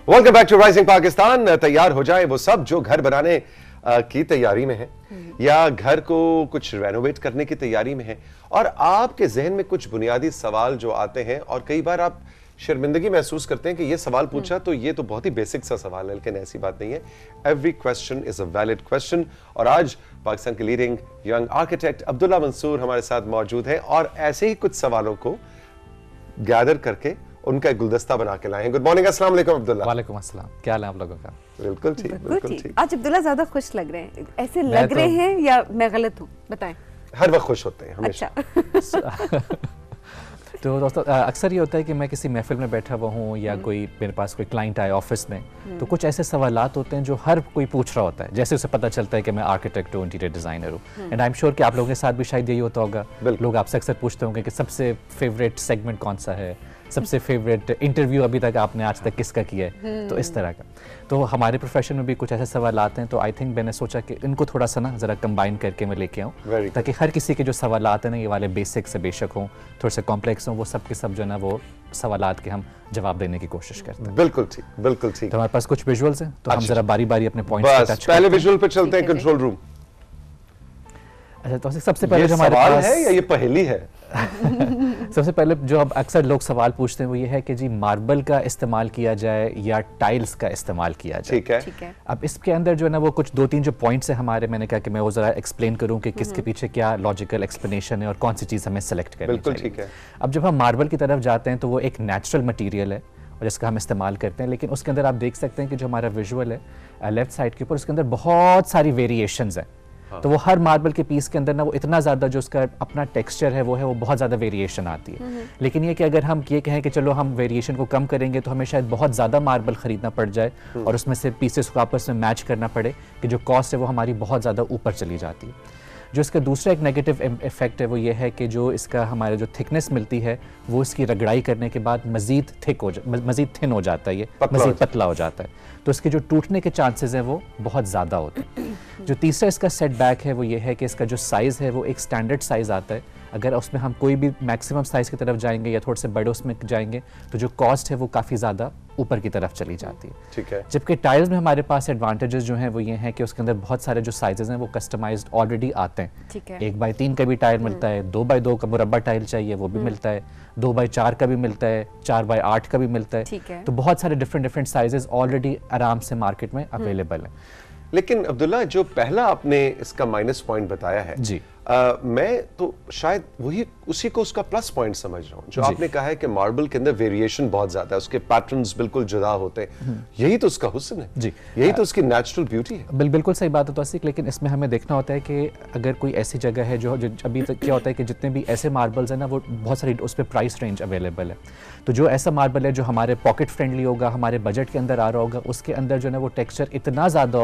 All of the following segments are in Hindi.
Welcome back to rising Pakistan. तैयार हो जाए वो सब जो घर बनाने की तैयारी में है या घर को कुछ रेनोवेट करने की तैयारी में है और आपके जहन में कुछ बुनियादी सवाल जो आते हैं और कई बार आप शर्मिंदगी महसूस करते हैं कि ये सवाल पूछा तो ये तो बहुत ही बेसिक सा सवाल है, लेकिन ऐसी बात नहीं है। Every question is a valid question. और आज पाकिस्तान के leading young architect Abdullah Mansoor हमारे साथ मौजूद हैं और ऐसे ही कुछ सवालों को गैदर करके उनका एक गुलदस्ता बना के लाए हैं। गुड मॉर्निंग, अस्सलाम वालेकुम अब्दुल्ला। वालेकुम अस्सलाम, क्या हाल है आप लोगों का? बिल्कुल ठीक, बिल्कुल ठीक। आज अब्दुल्ला ज्यादा खुश लग रहे हैं, ऐसे लग रहे हैं या मैं गलत हूँ? बताएं। हर वक्त खुश होते हैं हमेशा। अच्छा। तो दोस्तों अक्सर ये होता है कि मैं किसी महफिल में बैठा हुआ हूँ या कोई मेरे पास कोई क्लाइंट आए ऑफिस में, तो कुछ ऐसे सवालात होते हैं जो हर कोई पूछ रहा होता है। जैसे उसे पता चलता है कि मैं आर्किटेक्ट हूँ, इंटीरियर डिजाइनर हूँ, एंड आई एम श्योर कि आप लोगों के साथ भी शायद यही होता होगा। लोग आपसे अक्सर पूछते होंगे कि सबसे फेवरेट सेगमेंट कौन सा है, सबसे फेवरेट इंटरव्यू अभी तक आपने आज तक किसका किया है, तो इस तरह का। तो हमारे प्रोफेशन में भी कुछ ऐसे सवाल आते हैं, तो आई थिंक मैंने सोचा कि इनको थोड़ा सा ना जरा कंबाइन करके मैं लेके आऊँ, ताकि हर किसी के जो सवाल आते हैं ना, ये वाले बेसिक से बेशक हों, थोड़े से कॉम्प्लेक्स हों, वो सब के सब जो है ना वो सवालात के हम जवाब देने की कोशिश करते हैं। बिल्कुल ठीक, बिल्कुल ठीक। तो हमारे पास कुछ विजुअल्स हैं, तो हम जरा बारी बारी अपने पॉइंट्स पे टच पहले विजुअल पे चलते हैं, कंट्रोल रूम। अच्छा, तो सबसे पहले जो हमारे पास पास है या ये पहेली है? सबसे पहले जो अब अक्सर लोग सवाल पूछते हैं वो ये है कि जी मार्बल का इस्तेमाल किया जाए या टाइल्स का इस्तेमाल किया जाए। ठीक है। अब इसके अंदर जो है ना वो कुछ दो तीन जो पॉइंट्स हैं हमारे, मैंने कहा कि मैं वो जरा एक्सप्लेन करूं कि किसके पीछे क्या लॉजिकल एक्सप्लेनेशन है और कौन सी चीज़ हमें सेलेक्ट करनी चाहिए। बिल्कुल ठीक है। अब जब हम मार्बल की तरफ जाते हैं तो वो एक नेचुरल मटीरियल है और जिसका हम इस्तेमाल करते हैं, लेकिन उसके अंदर आप देख सकते हैं कि जो हमारा विजुअल है लेफ्ट साइड के ऊपर, उसके अंदर बहुत सारी वेरिएशंस हैं। तो वो हर मार्बल के पीस के अंदर ना वो इतना ज़्यादा जो उसका अपना टेक्सचर है वो बहुत ज़्यादा वेरिएशन आती है। लेकिन ये कि अगर हम ये कहें कि चलो हम वेरिएशन को कम करेंगे तो हमें शायद बहुत ज़्यादा मार्बल ख़रीदना पड़ जाए और उसमें से पीसेस को आपस में मैच करना पड़े कि जो कॉस्ट है वो हमारी बहुत ज़्यादा ऊपर चली जाती है। जो इसका दूसरा एक नेगेटिव इफेक्ट है वो ये है कि जो इसका हमारे जो थिकनेस मिलती है वो इसकी रगड़ाई करने के बाद मज़ीद थिन हो जाता है, ये मज़ीद पतला हो जाता है, तो इसके जो टूटने के चांसेस हैं वो बहुत ज़्यादा होते हैं। जो तीसरा इसका सेटबैक है वो ये है कि इसका जो साइज़ है वो एक स्टैंडर्ड साइज़ आता है। अगर उसमें हम कोई भी मैक्सिमम साइज़ की तरफ जाएंगे या थोड़े से बड़े उसमें जाएंगे तो जो कॉस्ट है वो काफ़ी ज़्यादा ऊपर की तरफ चली जाती है। ठीक है। जबकि टाइल्स में हमारे पास एडवांटेजेस जो हैं वो ये हैं कि उसके अंदर बहुत सारे जो साइजेस हैं वो कस्टमाइज्ड ऑलरेडी आते हैं। ठीक है। 1x3 का भी टाइल मिलता है, 2x2 का मुरब्बा टाइल चाहिए वो भी मिलता है, 2x4 का भी मिलता है, 4x8 का भी मिलता है। तो बहुत सारे डिफरेंट साइजेस ऑलरेडी आराम से मार्केट में अवेलेबल है। लेकिन अब्दुल्ला जो पहला आपने इसका माइनस पॉइंट बताया है जी, मैं तो शायद वही उसी को उसका प्लस पॉइंट समझ रहा हूँ। जो आपने कहा है कि मार्बल के अंदर वेरिएशन बहुत ज्यादा है, उसके पैटर्न्स बिल्कुल जुदा होते हैं, यही तो उसका हुस्न है जी, यही तो उसकी नेचुरल ब्यूटी है। बिल्कुल सही बात है तौसीक, लेकिन इसमें हमें देखना होता है कि अगर कोई ऐसी जगह है जो अभी तक क्या होता है कि जितने भी ऐसे मार्बल्स हैं ना वो बहुत सारी उस पर प्राइस रेंज अवेलेबल है। तो जो ऐसा मार्बल है जो हमारे पॉकेट फ्रेंडली होगा, हमारे बजट के अंदर आ रहा होगा, उसके अंदर जो है वो टेक्सचर इतना ज़्यादा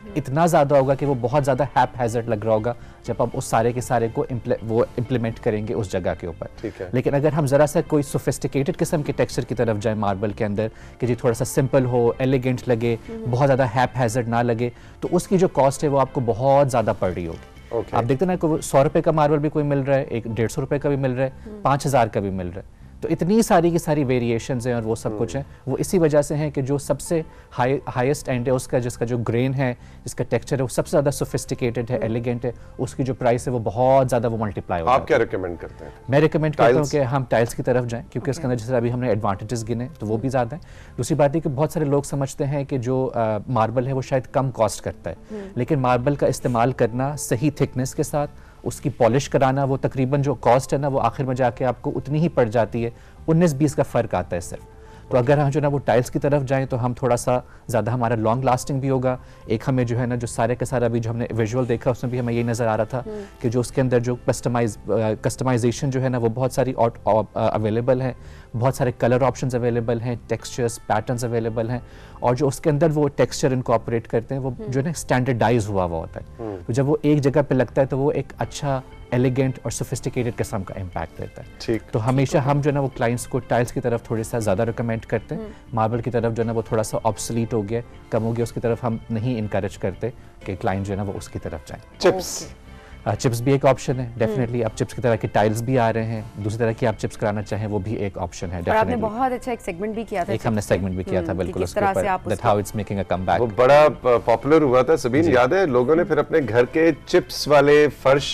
होगा कि वो बहुत ज़्यादा हैप-हैज़र्ड लग रहा होगा जब आप उस सारे के सारे को इम्प्लीमेंट करेंगे उस जगह के ऊपर। लेकिन अगर हम ज़रा सा कोई सोफिस्टिकेटेड किस्म के टेक्सचर की तरफ जाए मार्बल के अंदर कि जी थोड़ा सा सिंपल हो, एलिगेंट लगे, बहुत ज़्यादा हैप-हैज़र्ड ना लगे, तो उसकी जो कॉस्ट है वो आपको बहुत ज़्यादा पड़ रही होगी। आप देखते ना 100 रुपये का मार्बल भी कोई मिल रहा है, 150 रुपये का भी मिल रहा है, 5000 का भी मिल रहा है। तो इतनी सारी की सारी वेरिएशंस हैं और वो सब कुछ है, वो इसी वजह से है कि जो सबसे हाईएस्ट एंड है उसका, जिसका जो ग्रेन है, जिसका टेक्सचर है वो सबसे ज़्यादा सोफिस्टिकेटेड है, एलिगेंट है, उसकी जो प्राइस है वो बहुत ज़्यादा वो मल्टीप्लाई होता है। आप क्या रिकमेंड करते हैं? मैं रिकमेंड करता हूँ कि हम टाइल्स की तरफ जाएं, क्योंकि इसके अंदर जैसे अभी हमने एडवांटेजेस गिने तो वो भी ज़्यादा है। दूसरी बात है कि बहुत सारे लोग समझते हैं कि जो मार्बल है वो शायद कम कॉस्ट करता है, लेकिन मार्बल का इस्तेमाल करना सही थिकनेस के साथ, उसकी पॉलिश कराना, वो तकरीबन जो कॉस्ट है ना वो आखिर में जाके आपको उतनी ही पड़ जाती है, 19-20 का फ़र्क आता है सिर्फ। तो अगर हम जो ना वो टाइल्स की तरफ जाएं तो हम थोड़ा सा ज़्यादा हमारा लॉन्ग लास्टिंग भी होगा। एक हमें जो है ना जो सारे का सारा अभी जो हमने विजुअल देखा उसमें भी हमें यही नज़र आ रहा था कि जो उसके अंदर जो कस्टमाइजेशन जो है ना वो बहुत सारी अवेलेबल है, बहुत सारे कलर ऑप्शंस अवेलेबल हैं, टेक्सचर्स पैटर्न्स अवेलेबल हैं, और जो उसके अंदर वो टेक्सचर इनकॉर्पोरेट करते हैं वो जो है ना स्टैंडर्डाइज हुआ होता है। तो जब वो एक जगह पे लगता है तो वो एक अच्छा एलिगेंट और सोफिस्टिकेटेड किस्म का इम्पैक्ट देता है। ठीक। तो हमेशा हम जो है ना वो क्लाइंट्स को टाइल्स की तरफ थोड़ी सा ज़्यादा रिकमेंड करते हैं, मार्बल की तरफ जो है ना वो थोड़ा सा ऑब्सोलीट हो गया, कम हो गया, उसकी तरफ हम नहीं इनकरेज करते कि क्लाइंट जो है ना वो उसकी तरफ जाए। चिप्स चिप्स भी एक ऑप्शन है डेफिनेटली। अब चिप्स की तरह के टाइल्स भी आ रहे हैं, दूसरी तरह की आप चिप्स कराना चाहें वो भी एक ऑप्शन है। और आपने बहुत अच्छा एक सेगमेंट भी किया था, एक हमने सेगमेंट भी किया था बिल्कुल उसके ऊपर, that how it's making a comeback. वो बड़ा पॉपुलर हुआ था सबीन, याद है? लोगों ने फिर अपने घर के चिप्स वाले फर्श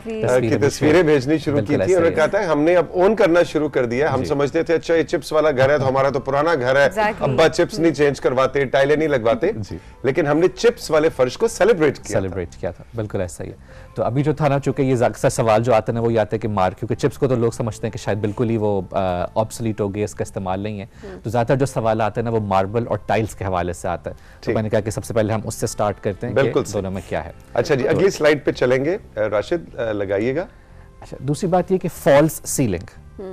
की तस्वीरें भेजनी शुरू की थी और कहा था हमने अब ओन करना शुरू कर दिया। हम समझते थे अच्छा ये चिप्स वाला घर है तो हमारा तो पुराना घर है, अब्बा चिप्स नहीं चेंज करवाते, टाइलें नहीं लगवाते, लेकिन हमने चिप्स वाले फर्श को सेलिब्रेट किया था। बिल्कुल ऐसा ही है। तो अभी जो था ना, चूंकि ये अक्सर सवाल जो आता है ना वो ये आता है कि क्योंकि चिप्स को तो लोग समझते हैं कि शायद बिल्कुल ही वो ऑब्सोलीट हो गया, इसका इस्तेमाल नहीं है, तो ज़्यादातर जो सवाल आता है ना वो मार्बल और टाइल्स के हवाले से आता है। तो मैंने कहा कि सबसे पहले हम उससे स्टार्ट करते हैं बिल्कुल कि दोनों में क्या है। अच्छा जी, अगली स्लाइड पे चलेंगे, राशिद लगाइएगा। अच्छा, दूसरी बात ये कि फॉल्स सीलिंग,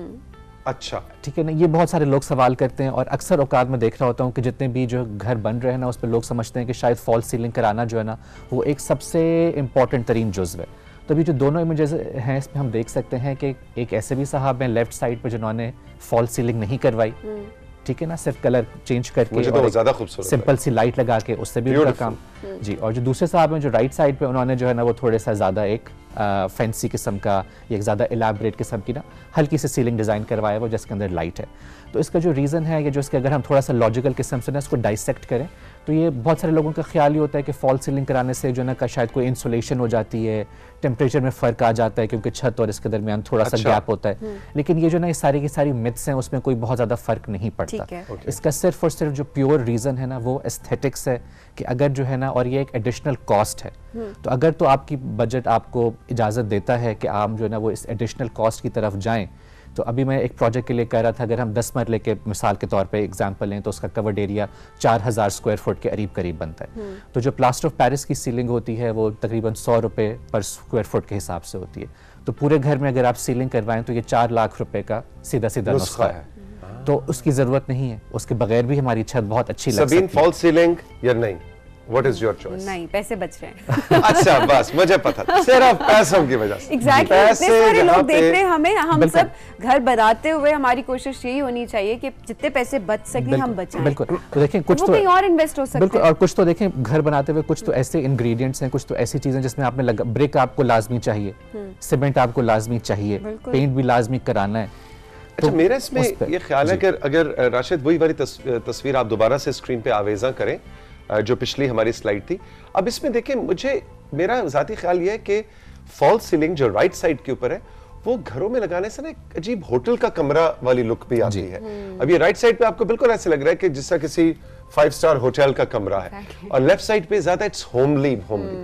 अच्छा ठीक है ना, ये बहुत सारे लोग सवाल करते हैं और अक्सर औकात में देख रहा होता हूँ कि जितने भी जो घर बन रहे हैं ना उस पर लोग समझते हैं कि शायद फॉल्स सीलिंग कराना जो है ना वो एक सबसे इम्पॉर्टेंट तरीन जुज़्व है। तो अभी जो दोनों इमेजेस हैं इसमें हम देख सकते हैं कि एक ऐसे भी साहब हैं लेफ्ट साइड पे जिन्होंने फॉल्स सीलिंग नहीं करवाई, ठीक है ना, सिर्फ कलर चेंज करके मुझे तो ज़्यादा खूबसूरत सिंपल सी लाइट लगा के उससे भी उनका काम जी। और जो दूसरे साहब हैं जो राइट साइड पे उन्होंने जो है ना वो थोड़े सा ज़्यादा एक फैंसी किस्म का, एक ज़्यादा इलाबरेट किस्म की ना हल्की सी सीलिंग डिज़ाइन करवाया वो जिसके अंदर लाइट है। तो इसका जो रीज़न है, या जो इसके अगर हम थोड़ा सा लॉजिकल किस्म से ना इसको डाइसेक्ट करें तो ये बहुत सारे लोगों का ख्याल ये होता है कि फॉल सीलिंग कराने से जो ना का शायद कोई इंसुलेशन हो जाती है, टेम्परेचर में फ़र्क आ जाता है क्योंकि छत और इसके दरमियान थोड़ा सा गैप होता है। लेकिन ये जो ना ये सारी की सारी मिथ्स हैं, उसमें कोई बहुत ज़्यादा फ़र्क नहीं पड़ता। इसका सिर्फ और सिर्फ जो प्योर रीज़न है ना वो एस्थेटिक्स है कि अगर जो है ना, और ये एक एडिशनल कॉस्ट है, तो अगर तो आपकी बजट आपको इजाज़त देता है कि आप जो है ना वो इस एडिशनल कॉस्ट की तरफ जाएं, तो अभी मैं एक प्रोजेक्ट के लिए कह रहा था, अगर हम 10 मरले के मिसाल के तौर पे एग्जांपल लें तो उसका कवर्ड एरिया 4000 स्क्वायर फुट के करीब बनता है। तो जो प्लास्टर ऑफ पेरिस की सीलिंग होती है वो तकरीबन 100 रुपये पर स्क्वायर फुट के हिसाब से होती है। तो पूरे घर में अगर आप सीलिंग करवाएं तो ये 4 लाख रुपए का सीधा नुस्खा है। तो उसकी ज़रूरत नहीं है, उसके बगैर भी हमारी छत बहुत अच्छी लग सकती है। सबीन, फॉल्स सीलिंग या नहीं? What is your choice? नहीं, पैसे बच रहे हैं। अच्छा, बस मुझे पता था, सिर्फ पैसों की वजह से। Exactly, इतने सारे लोग देख रहे हैं हमें, हम सब घर बनाते हुए हमारी कोशिश यही होनी चाहिए कि जितने पैसे बच सकें हम बचाएं। बिल्कुल। तो देखें कुछ तो कहीं और इन्वेस्ट हो सकते हैं। बिल्कुल, और कुछ तो देखें घर बनाते हुए कुछ तो ऐसे इंग्रेडिएंट्स हैं, कुछ तो ऐसी चीजें जिसमें आपने लगा, ब्रिक आपको लाजमी चाहिए, सीमेंट आपको लाजमी चाहिए, पेंट भी लाजमी कराना है। अच्छा, मेरा इसमें ये ख्याल है कि अगर राशिद वही वाली तस्वीर आप दोबारा से स्क्रीन पे आवेजा करें जो पिछली हमारी स्लाइड थी। अब इसमें देखें, मेरा ज़ाती ख्याल ये है कि फॉल्स सीलिंग जो राइट साइड के ऊपर है वो घरों में लगाने से ना एक अजीब होटल का कमरा वाली लुक भी आती है। अब ये राइट साइड पे आपको बिल्कुल ऐसे लग रहा है कि जिसका किसी 5 स्टार होटल का कमरा है, और लेफ्ट साइड पे ज्यादा इट्स होमली।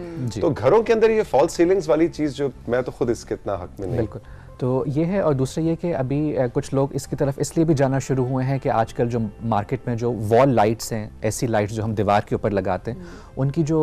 तो घरों के अंदर ये फॉल्स सीलिंग्स वाली चीज जो मैं तो खुद इसके इतना हक में नहीं। बिल्कुल, तो ये है। और दूसरा ये कि अभी कुछ लोग इसकी तरफ इसलिए भी जाना शुरू हुए हैं कि आजकल जो मार्केट में जो वॉल लाइट्स हैं, ऐसी लाइट्स जो हम दीवार के ऊपर लगाते हैं, उनकी जो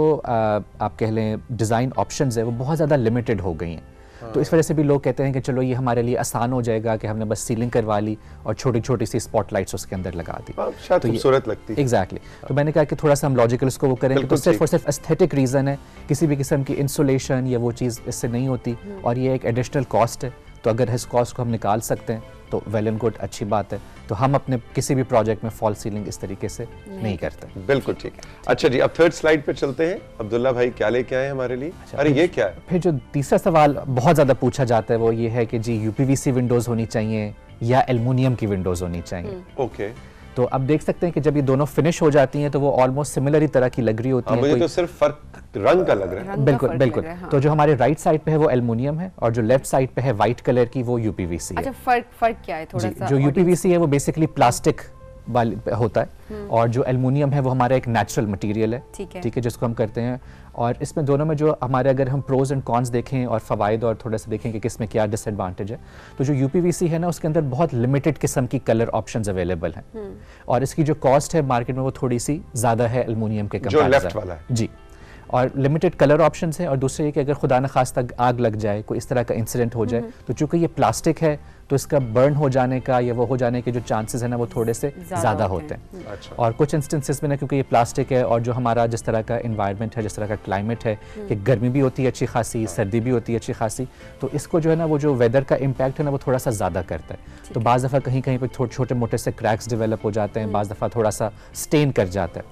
आप कह लें डिज़ाइन ऑप्शंस है वो बहुत ज़्यादा लिमिटेड हो गई हैं। तो इस वजह से भी लोग कहते हैं कि चलो ये हमारे लिए आसान हो जाएगा कि हमने बस सीलिंग करवा ली और छोटी छोटी सी स्पॉटलाइट्स उसके अंदर लगा दी, शायद खूबसूरत लगती है। एग्जैक्टली। तो मैंने कहा कि थोड़ा सा हम लॉजिकल इसको वो करेंगे, तो सिर्फ और सिर्फ एस्थेटिक रीज़न है, किसी भी किस्म की इंसुलेशन या वो चीज़ इससे नहीं होती, और ये एक एडिशनल कॉस्ट है। तो अगर इस कॉस्ट को हम निकाल सकते हैं तो वेल एंड गुड, अच्छी बात है। तो हम अपने किसी भी प्रोजेक्ट में फॉल सीलिंग इस तरीके से नहीं करते। बिल्कुल ठीक है। अच्छा जी, अब थर्ड स्लाइड पे चलते हैं। अब्दुल्ला भाई क्या लेके आए हमारे लिए? अरे ये क्या है? फिर जो तीसरा सवाल बहुत ज्यादा पूछा जाता है वो ये है कि जी यूपीवीसी विंडोज होनी चाहिए या एल्युमिनियम की विंडोज होनी चाहिए। ओके। तो अब देख सकते हैं कि जब ये दोनों फिनिश हो जाती हैं तो वो ऑलमोस्ट सिमिलर ही तरह की लग रही होती है। मुझे तो सिर्फ फर्क रंग का लग रहा है। बिल्कुल बिल्कुल। तो जो हमारे राइट साइड पे है वो एल्युमिनियम है और जो लेफ्ट साइड पे है व्हाइट कलर की वो यूपीवीसी है। अच्छा, फर्क क्या है थोड़ा सा? जो यूपीवीसी है वो बेसिकली प्लास्टिक वाली होता है, और जो एल्युमिनियम है वो हमारा एक नेचुरल मटेरियल है, ठीक है, जिसको हम करते हैं। और इसमें दोनों में जो हमारे अगर हम प्रोज एंड कॉन्स देखें और फ़वाइद और थोड़ा सा देखें कि किसमें क्या डिसएडवांटेज है, तो जो यूपीवीसी है ना उसके अंदर बहुत लिमिटेड किस्म की कलर ऑप्शंस अवेलेबल हैं, और इसकी जो कॉस्ट है मार्केट में वो थोड़ी सी ज़्यादा है एल्युमिनियम के कंपैरिजन। जो लेफ्ट वाला है जी, और लिमिटेड कलर ऑप्शंस हैं। और दूसरे ये कि अगर खुदा न खास्ता आग लग जाए, कोई इस तरह का इंसिडेंट हो जाए, तो चूंकि ये प्लास्टिक है तो इसका बर्न हो जाने का या वो हो जाने के जो चांसेस है ना वो थोड़े से ज़्यादा होते हैं। अच्छा। और कुछ इंस्टेंसेस में ना, क्योंकि ये प्लास्टिक है और जो हमारा जिस तरह का इन्वायरमेंट है, जिस तरह का क्लाइमेट है कि गर्मी भी होती है अच्छी खासी, सर्दी भी होती है अच्छी खासी, तो इसको जो है ना वो जो वेदर का इम्पैक्ट है ना वो थोड़ा सा ज़्यादा करता है। तो बाज़ दफ़ा कहीं कहीं पर छोटे मोटे से क्रैक्स डेवलप हो जाते हैं, बाज़ दफ़ा थोड़ा सा स्टेन कर जाता है,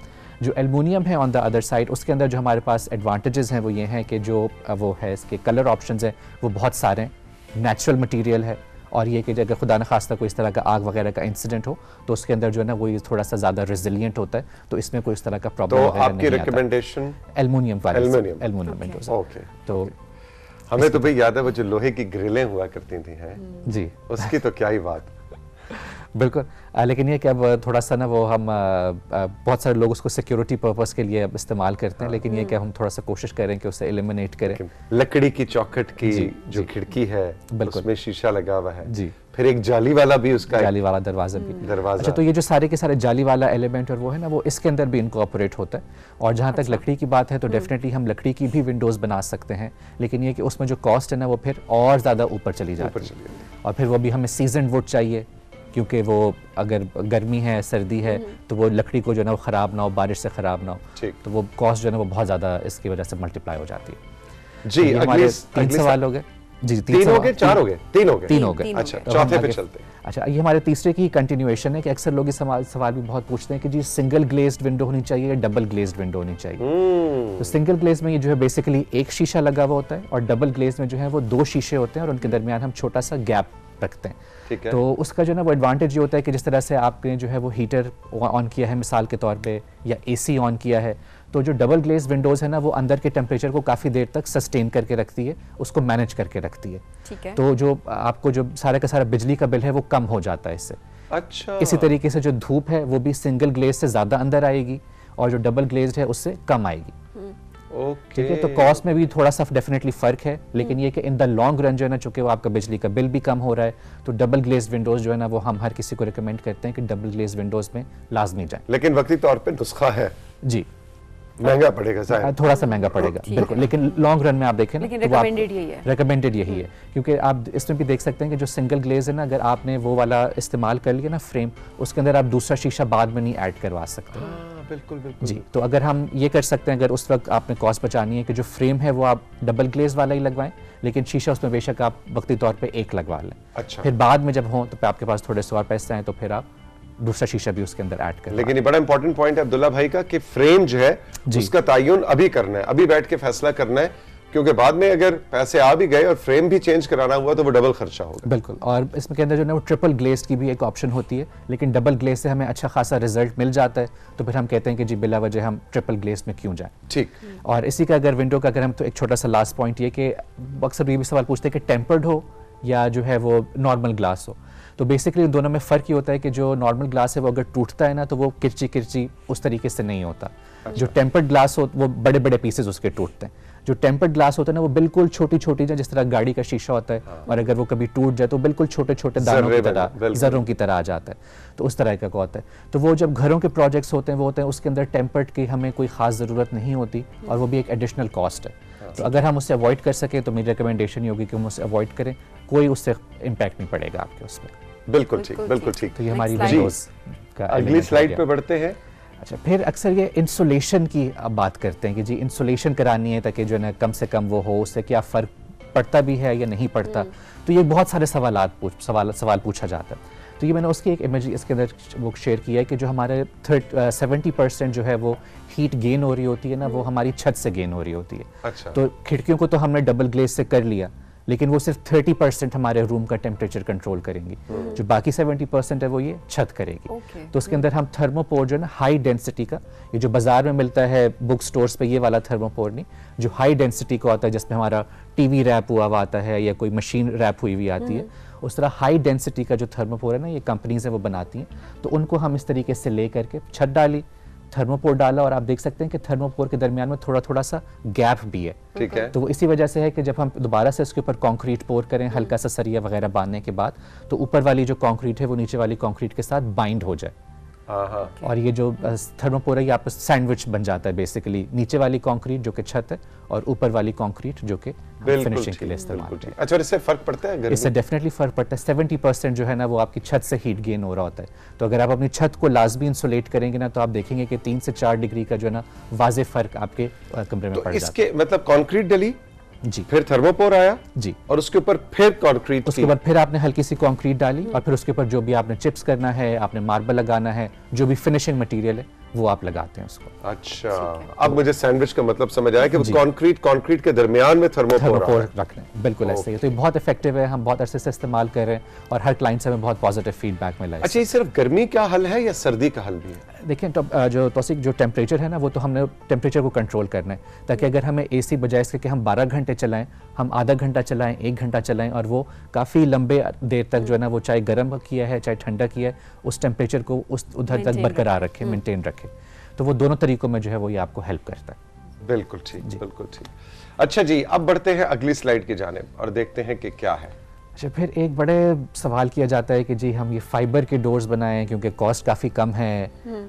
जो एल्युमिनियम है ऑन द अदर साइड, उसके अंदर जो हमारे पास एडवांटेजेस हैं वो ये हैं कि जो वो है इसके कलर ऑप्शंस हैं वो बहुत सारे हैं, नेचुरल मटेरियल है, और ये कि अगर खुदा न खास्ता कोई इस तरह का आग वगैरह का इंसिडेंट हो तो उसके अंदर जो है ना वो ये थोड़ा सा ज़्यादा रेजिलियंट होता है, तो इसमें कोई इस तरह का प्रॉब्लम तो वगैरह आपकी नहीं आता। रिकमेंडेशन एल्युमिनियम वाले, एल्युमिनियम एल्युमिनियम विंडोज। ओके, तो हमें तो भाई याद है वो जो लोहे की ग्रिलें हुआ करती थी हैं जी, उसकी तो क्या ही बात। बिल्कुल। लेकिन ये कि अब थोड़ा सा ना वो हम बहुत सारे लोग उसको सिक्योरिटी पर्पस के लिए अब इस्तेमाल करते हैं, लेकिन ये कि हम थोड़ा सा कोशिश करें कि उसे एलिमिनेट करें। लकड़ी की चौखट की जो खिड़की है उसमें शीशा लगा हुआ है जी, फिर एक जाली वाला भी, उसका जाली वाला दरवाजा भी। दरवाजा। अच्छा, तो ये जो सारे के सारे जाली वाला एलिमेंट और वो है ना वो इसके अंदर भी इनकॉर्पोरेट होता है। और जहाँ तक लकड़ी की बात है तो डेफिनेटली हम लकड़ी की भी विंडोज़ बना सकते हैं, लेकिन ये कि उसमें जो कॉस्ट है ना वो फिर और ज़्यादा ऊपर चली जाती है, और फिर वो भी हमें सीजन वुड चाहिए, क्योंकि वो अगर गर्मी है सर्दी है तो वो लकड़ी को जो है ना वो ख़राब ना हो, बारिश से ख़राब ना हो, तो वो कॉस्ट जो है ना वो बहुत ज़्यादा इसकी वजह से मल्टीप्लाई हो जाती है। जी, हमारे 3 सवाल हो गए जी, 3 हो गए, 4 हो गए, 3 हो गए, 3 हो गए। अच्छा, चौथे पे चलते हैं। अच्छा, ये हमारे तीसरे की कंटिन्यूएशन है कि अक्सर लोग इस सवाल भी बहुत पूछते हैं कि जी सिंगल ग्लेज्ड विंडो होनी चाहिए या डबल ग्लेज्ड विंडो होनी चाहिए। तो सिंगल ग्लेज में ये जो है बेसिकली एक शीशा लगा हुआ होता है, और डबल ग्लेज में जो है वो 2 शीशे होते हैं और उनके दरमियान हम छोटा सा गैप रखते हैं। ठीक है। तो उसका जो ना वो एडवांटेज ये होता है कि जिस तरह से आपने जो है वो हीटर ऑन किया है मिसाल के तौर पे, या एसी ऑन किया है, तो जो डबल ग्लेज विंडोज है ना वो अंदर के टेम्परेचर को काफ़ी देर तक सस्टेन करके रखती है, उसको मैनेज करके रखती है। ठीक है। तो जो आपको जो सारा का सारा बिजली का बिल है वो कम हो जाता है इससे। अच्छा। इसी तरीके से जो धूप है वो भी सिंगल ग्लेज से ज़्यादा अंदर आएगी, और जो डबल ग्लेज्ड है उससे कम आएगी। ओके। ठीक है, तो कॉस्ट में भी थोड़ा सा डेफिनेटली फर्क है, लेकिन ये कि इन द लॉन्ग रन जो है ना, चूंकि वो आपका बिजली का बिल भी कम हो रहा है, तो डबल ग्लेज्ड विंडोज जो है ना वो हम हर किसी को रिकमेंड करते हैं कि डबल ग्लेज्ड विंडोज में लाजमी जाए। लेकिन वक्ती तौर पे नुस्खा है जी, महंगा पड़ेगा शायद, थोड़ा सा महंगा पड़ेगा बिल्कुल, लेकिन लॉन्ग रन में आप देखें ना, रिकमेंडेड यही है, रिकमेंडेड यही है, क्योंकि आप इसमें भी देख सकते हैं कि जो सिंगल ग्लेज है ना, अगर आपने वो वाला इस्तेमाल कर लिया ना फ्रेम, उसके अंदर आप दूसरा शीशा बाद में नहीं ऐड करवा सकते। बिल्कुल बिल्कुल जी। तो अगर हम ये कर सकते हैं, अगर उस वक्त आपने कॉस्ट बचानी है कि जो फ्रेम है वो आप डबल ग्लेज वाला ही लगवाएं, लेकिन शीशा उसमें बेशक आप वक्ती तौर पे एक लगवा लें। अच्छा। फिर बाद में जब हो तो आपके पास थोड़े से और पैसे आए तो फिर आप दूसरा शीशा भी उसके अंदर ऐड करें। लेकिन ये बड़ा इंपॉर्टेंट पॉइंट है अब्दुल्ला भाई का कि फ्रेम जो है उसका तयन अभी करना है, अभी बैठ के फैसला करना है, क्योंकि बाद में अगर पैसे आ भी गए और फ्रेम भी चेंज कराना हुआ तो वो डबल खर्चा होगा। बिल्कुल। और इसमें के अंदर जो है वो ट्रिपल ग्लेज की भी एक ऑप्शन होती है, लेकिन डबल ग्लेज से हमें अच्छा खासा रिजल्ट मिल जाता है, तो फिर हम कहते हैं कि जी बिला वजह हम ट्रिपल ग्लेज में क्यों जाएं। ठीक। और इसी का अगर विंडो का अगर हम, तो एक छोटा सा लास्ट पॉइंट ये कि अक्सर ये भी सवाल पूछते हैं कि टेम्पर्ड हो या जो है वो नॉर्मल ग्लास हो। तो बेसिकली दोनों में फ़र्क ये होता है कि जो नॉर्मल ग्लास है वो अगर टूटता है ना तो वो किरची किरची उस तरीके से नहीं होता। जो टेम्पर्ड ग्लास हो वो बड़े बड़े पीसेज उसके टूटते हैं। जो टेम्पर्ड ग्लास होता है ना वो बिल्कुल छोटी छोटी, जिस तरह गाड़ी का शीशा होता है, और अगर वो कभी टूट जाए तो बिल्कुल छोटे छोटे दानों की तरह, जर्रों की तरह आ जाता है, तो उस तरह का होता है। तो वो जब घरों के प्रोजेक्ट्स होते हैं वो होते हैं उसके अंदर टेम्पर्ड की हमें कोई खास ज़रूरत नहीं होती, और वो भी एक एडिशनल कॉस्ट है। तो अगर हम उससे अवॉइड कर सकें तो मेरी रिकमेंडेशन ये होगी कि हम उससे अवॉइड करें, कोई उससे इम्पैक्ट नहीं पड़ेगा आपके उस पर। बिल्कुल ठीक, बिल्कुल ठीक। तो ये हमारी विंडोज का अगली स्लाइड पे बढ़ते हैं। अच्छा, फिर अक्सर ये इंसुलेशन की अब बात करते हैं कि जी इंसुलेशन करानी है ताकि जो है ना कम से कम वो हो, उससे क्या फ़र्क पड़ता भी है या नहीं पड़ता। तो ये बहुत सारे सवाल पूछा जाता है। तो ये मैंने उसकी एक इमेज इसके अंदर वो शेयर किया है कि जो हमारे 70% जो है वो हीट गेन हो रही होती है ना, वो हमारी छत से गेन हो रही होती है। अच्छा। तो खिड़कियों को तो हमने डबल ग्लेज से कर लिया, लेकिन वो सिर्फ 30% हमारे रूम का टेम्परेचर कंट्रोल करेंगी, जो बाकी 70% है वो ये छत करेगी। तो उसके अंदर हम थर्मोपोर जो है ना हाई डेंसिटी का, ये जो बाजार में मिलता है बुक स्टोर्स पे, ये वाला थर्मोपोर नहीं, जो हाई डेंसिटी का होता है जिसमें हमारा टीवी रैप हुआ हुआ आता है या कोई मशीन रैप हुई हुई आती है, उस तरह हाई डेंसिटी का जो थर्मोपोर है ना, ये कंपनीज हैं वो बनाती हैं। तो उनको हम इस तरीके से ले करके छत डाली, थर्मोपोर डाला, और आप देख सकते हैं कि थर्मोपोर के दरमियान में थोड़ा थोड़ा सा गैप भी है। ठीक है। तो वो इसी वजह से है कि जब हम दोबारा से इसके ऊपर कंक्रीट पोर करें हल्का सा सरिया वगैरह बांधने के बाद, तो ऊपर वाली जो कंक्रीट है वो नीचे वाली कंक्रीट के साथ बाइंड हो जाए। और ये जो थर्मोपोर है ये आपस सैंडविच बन जाता है बेसिकली, नीचे वाली कंक्रीट जो कि छत है और ऊपर वाली कंक्रीट जो कि फिनिशिंग के लिए इस्तेमाल होती है। अच्छा, इससे फर्क पड़ता है? इससे डेफिनेटली फर्क पड़ता है। 70% जो है ना वो आपकी छत से हीट गेन हो रहा होता है। तो अगर आप अपनी छत को लाजमी इंसुलेट करेंगे ना, तो आप देखेंगे कि 3 से 4 डिग्री का जो है ना वाज़े फर्क आपके कमरे में पड़ जाता है। इसके मतलब कंक्रीट डली जी, फिर थर्मोपोर आया जी, और उसके ऊपर फिर कंक्रीट, उसके बाद फिर आपने हल्की सी कंक्रीट डाली, और फिर उसके ऊपर जो भी आपने चिप्स करना है, आपने मार्बल लगाना है, जो भी फिनिशिंग मटेरियल है वो आप लगाते हैं उसको। अच्छा, अब मुझे सैंडविच का मतलब समझ आया कि वो कंक्रीट के दरमियान में थर्मोकोल रख रहे हैं, बिल्कुल ऐसे ही। तो ये बहुत इफेक्टिव है, हम बहुत अरसे से इस्तेमाल कर रहे हैं और हर क्लाइंट से हमें बहुत पॉजिटिव फीडबैक मिला है। अच्छा, ये सिर्फ गर्मी का हल है या सर्दी का हल भी है? देखिए तो जो टेम्परेचर है ना, वो तो हमने टेम्परेचर को कंट्रोल करना है, ताकि अगर हमें एसी बजाय इसके कि हम 12 घंटे चलाएं, हम आधा घंटा चलाएं, 1 घंटा चलाएं, और वो काफ़ी लंबे देर तक जो है ना, वो चाहे गर्म किया है चाहे ठंडा किया है, उस टेम्परेचर को उस उधर तक बरकरार रखे, मेंटेन रखे। तो वो दोनों तरीकों में जो है वो ये आपको हेल्प करता है। बिल्कुल ठीक, बिल्कुल ठीक। अच्छा जी, अब बढ़ते हैं अगली स्लाइड की जानिब और देखते हैं कि क्या है। अच्छा, फिर एक बड़े सवाल किया जाता है कि जी हम ये फाइबर के डोर्स बनाएं क्योंकि कॉस्ट काफ़ी कम है,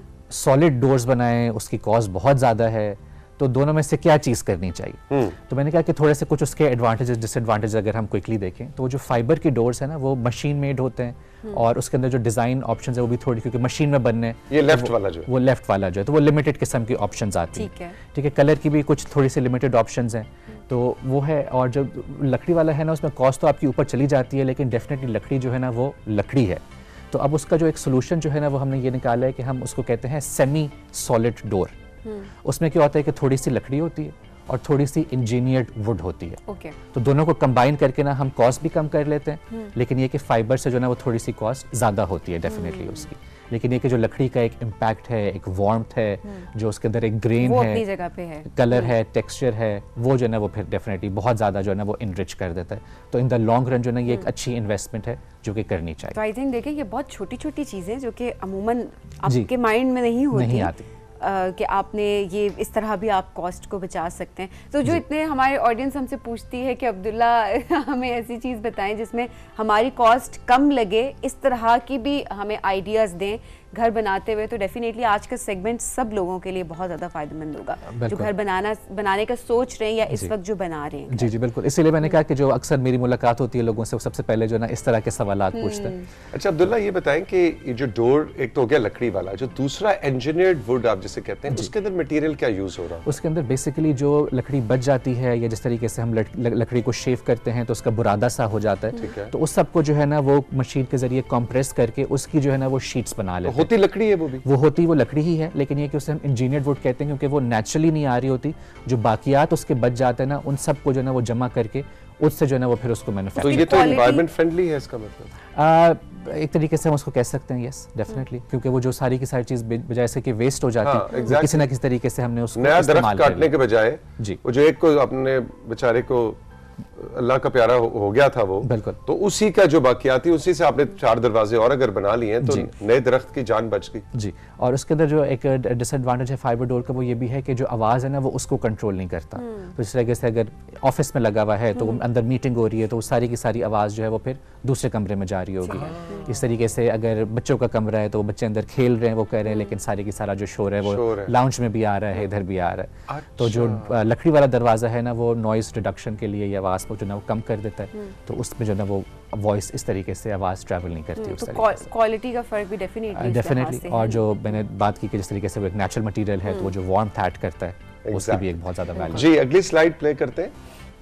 सॉलिड डोर्स बनाएं उसकी कॉस्ट बहुत ज़्यादा है, तो दोनों में से क्या चीज़ करनी चाहिए? तो मैंने कहा कि थोड़े से कुछ उसके एडवांटेजेस डिसएडवांटेजेस अगर हम क्विकली देखें, तो जो फाइबर के डोर्स है ना, वो मशीन मेड होते हैं और उसके अंदर जो डिज़ाइन ऑप्शन है वो भी थोड़ी, क्योंकि मशीन में बनने, ये लेफ्ट वाला जो है, वो लेफ्ट वाला जो है, तो वो लिमिटेड किस्म की ऑप्शंस आती हैं। ठीक है, कलर की भी कुछ थोड़ी सी लिमिटेड ऑप्शंस हैं, तो वो है। और जो लकड़ी वाला है ना, उसमें कॉस्ट तो आपकी ऊपर चली जाती है, लेकिन डेफिनेटली लकड़ी जो है ना वो लकड़ी है। तो अब उसका जो एक सोल्यूशन जो है ना, वो हमने ये निकाला है कि हम उसको कहते हैं सेमी सॉलिड डोर। उसमें क्या होता है कि थोड़ी सी लकड़ी होती है और थोड़ी सी इंजीनियर्ड वुड होती है। तो दोनों को कंबाइन करके ना हम कॉस्ट भी कम कर लेते हैं, लेकिन ये कि फाइबर से जो ना वो थोड़ी सी कॉस्ट ज़्यादा होती है डेफिनेटली उसकी, लेकिन ये कि जो लकड़ी का एक इम्पैक्ट है, एक वार्मथ है, जो उसके अंदर एक ग्रेन है, अपनी जगह पे है, कलर है, टेक्सचर है, वो जो है ना वो फिर डेफिनेटली बहुत ज़्यादा जो है ना वो इनरिच कर देता है। तो इन द लॉन्ग रन जो है ना ये एक अच्छी इन्वेस्टमेंट है जो कि करनी चाहिए। तो आई थिंक देखिए, ये बहुत छोटी छोटी चीज़ें जो कि अमूमन आपके माइंड में नहीं आती कि आपने ये इस तरह भी आप कॉस्ट को बचा सकते हैं। तो जो इतने हमारे ऑडियंस हमसे पूछती है कि अब्दुल्ला हमें ऐसी चीज़ बताएं जिसमें हमारी कॉस्ट कम लगे, इस तरह की भी हमें आइडियाज़ दें घर बनाते हुए, तो डेफिनेटली आज का सेगमेंट सब लोगों के लिए बहुत ज़्यादा फायदेमंद होगा जो घर बनाने का सोच रहे हैं या इस वक्त जो बना रहे हैं। जी जी बिल्कुल, इसीलिए मैंने कहा कि जो अक्सर मेरी मुलाकात होती है लोगों से, वो सबसे पहले जो ना इस तरह के सवाल पूछते हैं। अच्छा अब्दुल्ला, ये बताएं कि ये जो डोर एक तो हो गया लकड़ी वाला, जो दूसरा इंजीनियर्ड वुड आप जिसे कहते हैं, उसके अंदर मटेरियल क्या यूज हो रहा है? उसके अंदर बेसिकली जो लकड़ी बच जाती है, या जिस तरीके से हम लकड़ी को शेव करते हैं तो उसका बुरादा सा हो जाता है, तो उस सबको जो है ना वो मशीन के जरिए कंप्रेस करके उसकी जो है ना वो शीट्स बना लेते हैं। होती लकड़ी है वो भी? वो लकड़ी ही है, लेकिन ये कि उसे हम इंजीनियर्ड वुड कहते हैं क्योंकि वो नेचुरली नहीं आ रही होती, जो बाकियात उसके बच जाते हैं ना, उन सबको जो है ना वो जमा करके उससे जो है ना वो फिर उसको मैन्युफैक्चर। तो ये तो एनवायरनमेंट फ्रेंडली है इसका मतलब? एक तरीके से हम उसको कह सकते हैं, यस डेफिनेटली, क्योंकि वो जो सारी की सारी चीज बजाय से कि वेस्ट हो जाती है, किसी ना किसी तरीके से हमने उसको नया दरख्त काटने के बजाय जी, वो जो एक को अपने बेचारे को अल्लाह का प्यारा हो गया था वो, बिल्कुल, तो उसी का जो बाकियाती, उसी से आपने 4 दरवाजे और अगर बना लिए हैं तो नए दरख्त की जान बच गई। जी, और उसके अंदर जो एक डिसएडवांटेज है फाइबर डोर का, वो ये भी है कि जो आवाज़ है ना वो उसको कंट्रोल नहीं करता। तो इस तरीके से अगर ऑफिस में लगा हुआ है तो अंदर मीटिंग हो रही है तो सारी की सारी आवाज़ जो है वो फिर दूसरे कमरे में जा रही होगी। इस तरीके से अगर बच्चों का कमरा है तो बच्चे अंदर खेल रहे हैं, वो कर रहे हैं, लेकिन सारी की सारा जो शोर है वो लाउंज में भी आ रहा है, इधर भी आ रहा है। तो जो लकड़ी वाला दरवाज़ा है ना, वो नॉइज रिडक्शन के लिए या आवाज़ को जो ना वो कम कर देता है, तो उसमें जो ना वो वॉइस इस तरीके से आवाज़ ट्रैवल नहीं करती। उस तरीके से क्वालिटी का फर्क भी डेफिनेटली। और जो मैंने बात की कि जिस तरीके से वो एक नेचुरल मटेरियल है, तो वो जो वार्मथ ऐड करता है उसकी भी एक बहुत ज़्यादा वैल्यू। जी, अगली स्लाइड प्ले करते हैं।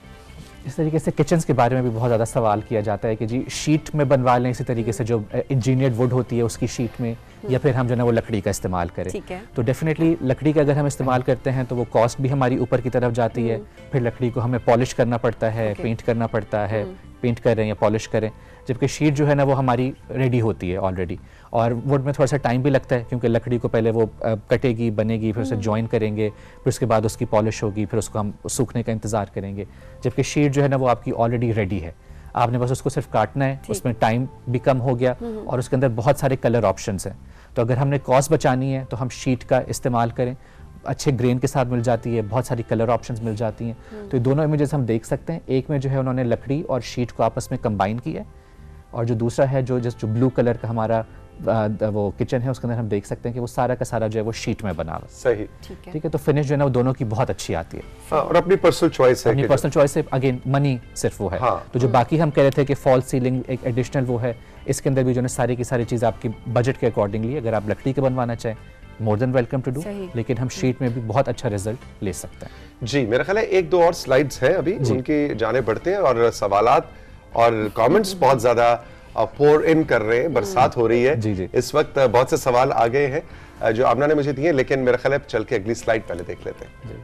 इस तरीके से किचन्स के बारे में भी बहुत ज़्यादा सवाल किया जाता है कि जी शीट में बनवा लें, इसी तरीके से जो इंजीनियर्ड वुड होती है उसकी शीट में, या फिर हम जो ना वो लकड़ी का इस्तेमाल करें। तो डेफिनेटली लकड़ी का अगर हम इस्तेमाल करते हैं तो वो कॉस्ट भी हमारी ऊपर की तरफ जाती है, फिर लकड़ी को हमें पॉलिश करना पड़ता है, पेंट करना पड़ता है, पेंट करें या पॉलिश करें, जबकि शीट जो है ना वो हमारी रेडी होती है ऑलरेडी। और वुड में थोड़ा सा टाइम भी लगता है क्योंकि लकड़ी को पहले वो कटेगी, बनेगी, फिर उसे जॉइन करेंगे, फिर उसके बाद उसकी पॉलिश होगी, फिर उसको हम सूखने का इंतज़ार करेंगे, जबकि शीट जो है ना वो आपकी ऑलरेडी रेडी है, आपने बस उसको सिर्फ काटना है। उसमें टाइम भी कम हो गया और उसके अंदर बहुत सारे कलर ऑप्शंस हैं। तो अगर हमने कॉस्ट बचानी है तो हम शीट का इस्तेमाल करें, अच्छे ग्रेन के साथ मिल जाती है, बहुत सारी कलर ऑप्शंस मिल जाती हैं। तो ये दोनों इमेजेस हम देख सकते हैं, एक में जो है उन्होंने लकड़ी और शीट को आपस में कंबाइन किया है, और जो दूसरा है जो ब्लू कलर का हमारा वो किचन है, उसके अंदर हम देख सकते हैं कि वो सारा का सारा जो है वो शीट में बना हुआ। सही, ठीक है। तो फिनिश जो है ना वो दोनों की बहुत अच्छी आती है। हाँ, और अपनी पर्सनल चॉइस है, अपनी पर्सनल चॉइस है, अगेन मनी सिर्फ वो है। हाँ, तो जो बाकी हम कह रहे थे कि फॉल सीलिंग एक एडिशनल वो है, इसके अंदर भी जो है सारी की सारी चीज़ आपकी बजट के अकॉर्डिंगली, अगर आप लकड़ी के बनवाना चाहें more than welcome to do, लेकिन हम शीट में भी बहुत अच्छा रिजल्ट ले सकते हैं। जी, मेरा ख्याल है 1-2 और स्लाइड्स हैं अभी, उनकी जाने बढ़ते हैं, और सवालात और कमेंट्स बहुत ज्यादा पोर इन कर रहे हैं, बरसात हो रही है जी जी। इस वक्त बहुत से सवाल आ गए हैं। जो आमना ने मुझे दी है, लेकिन मेरा ख्याल है चल के अगली स्लाइड पहले देख लेते हैं।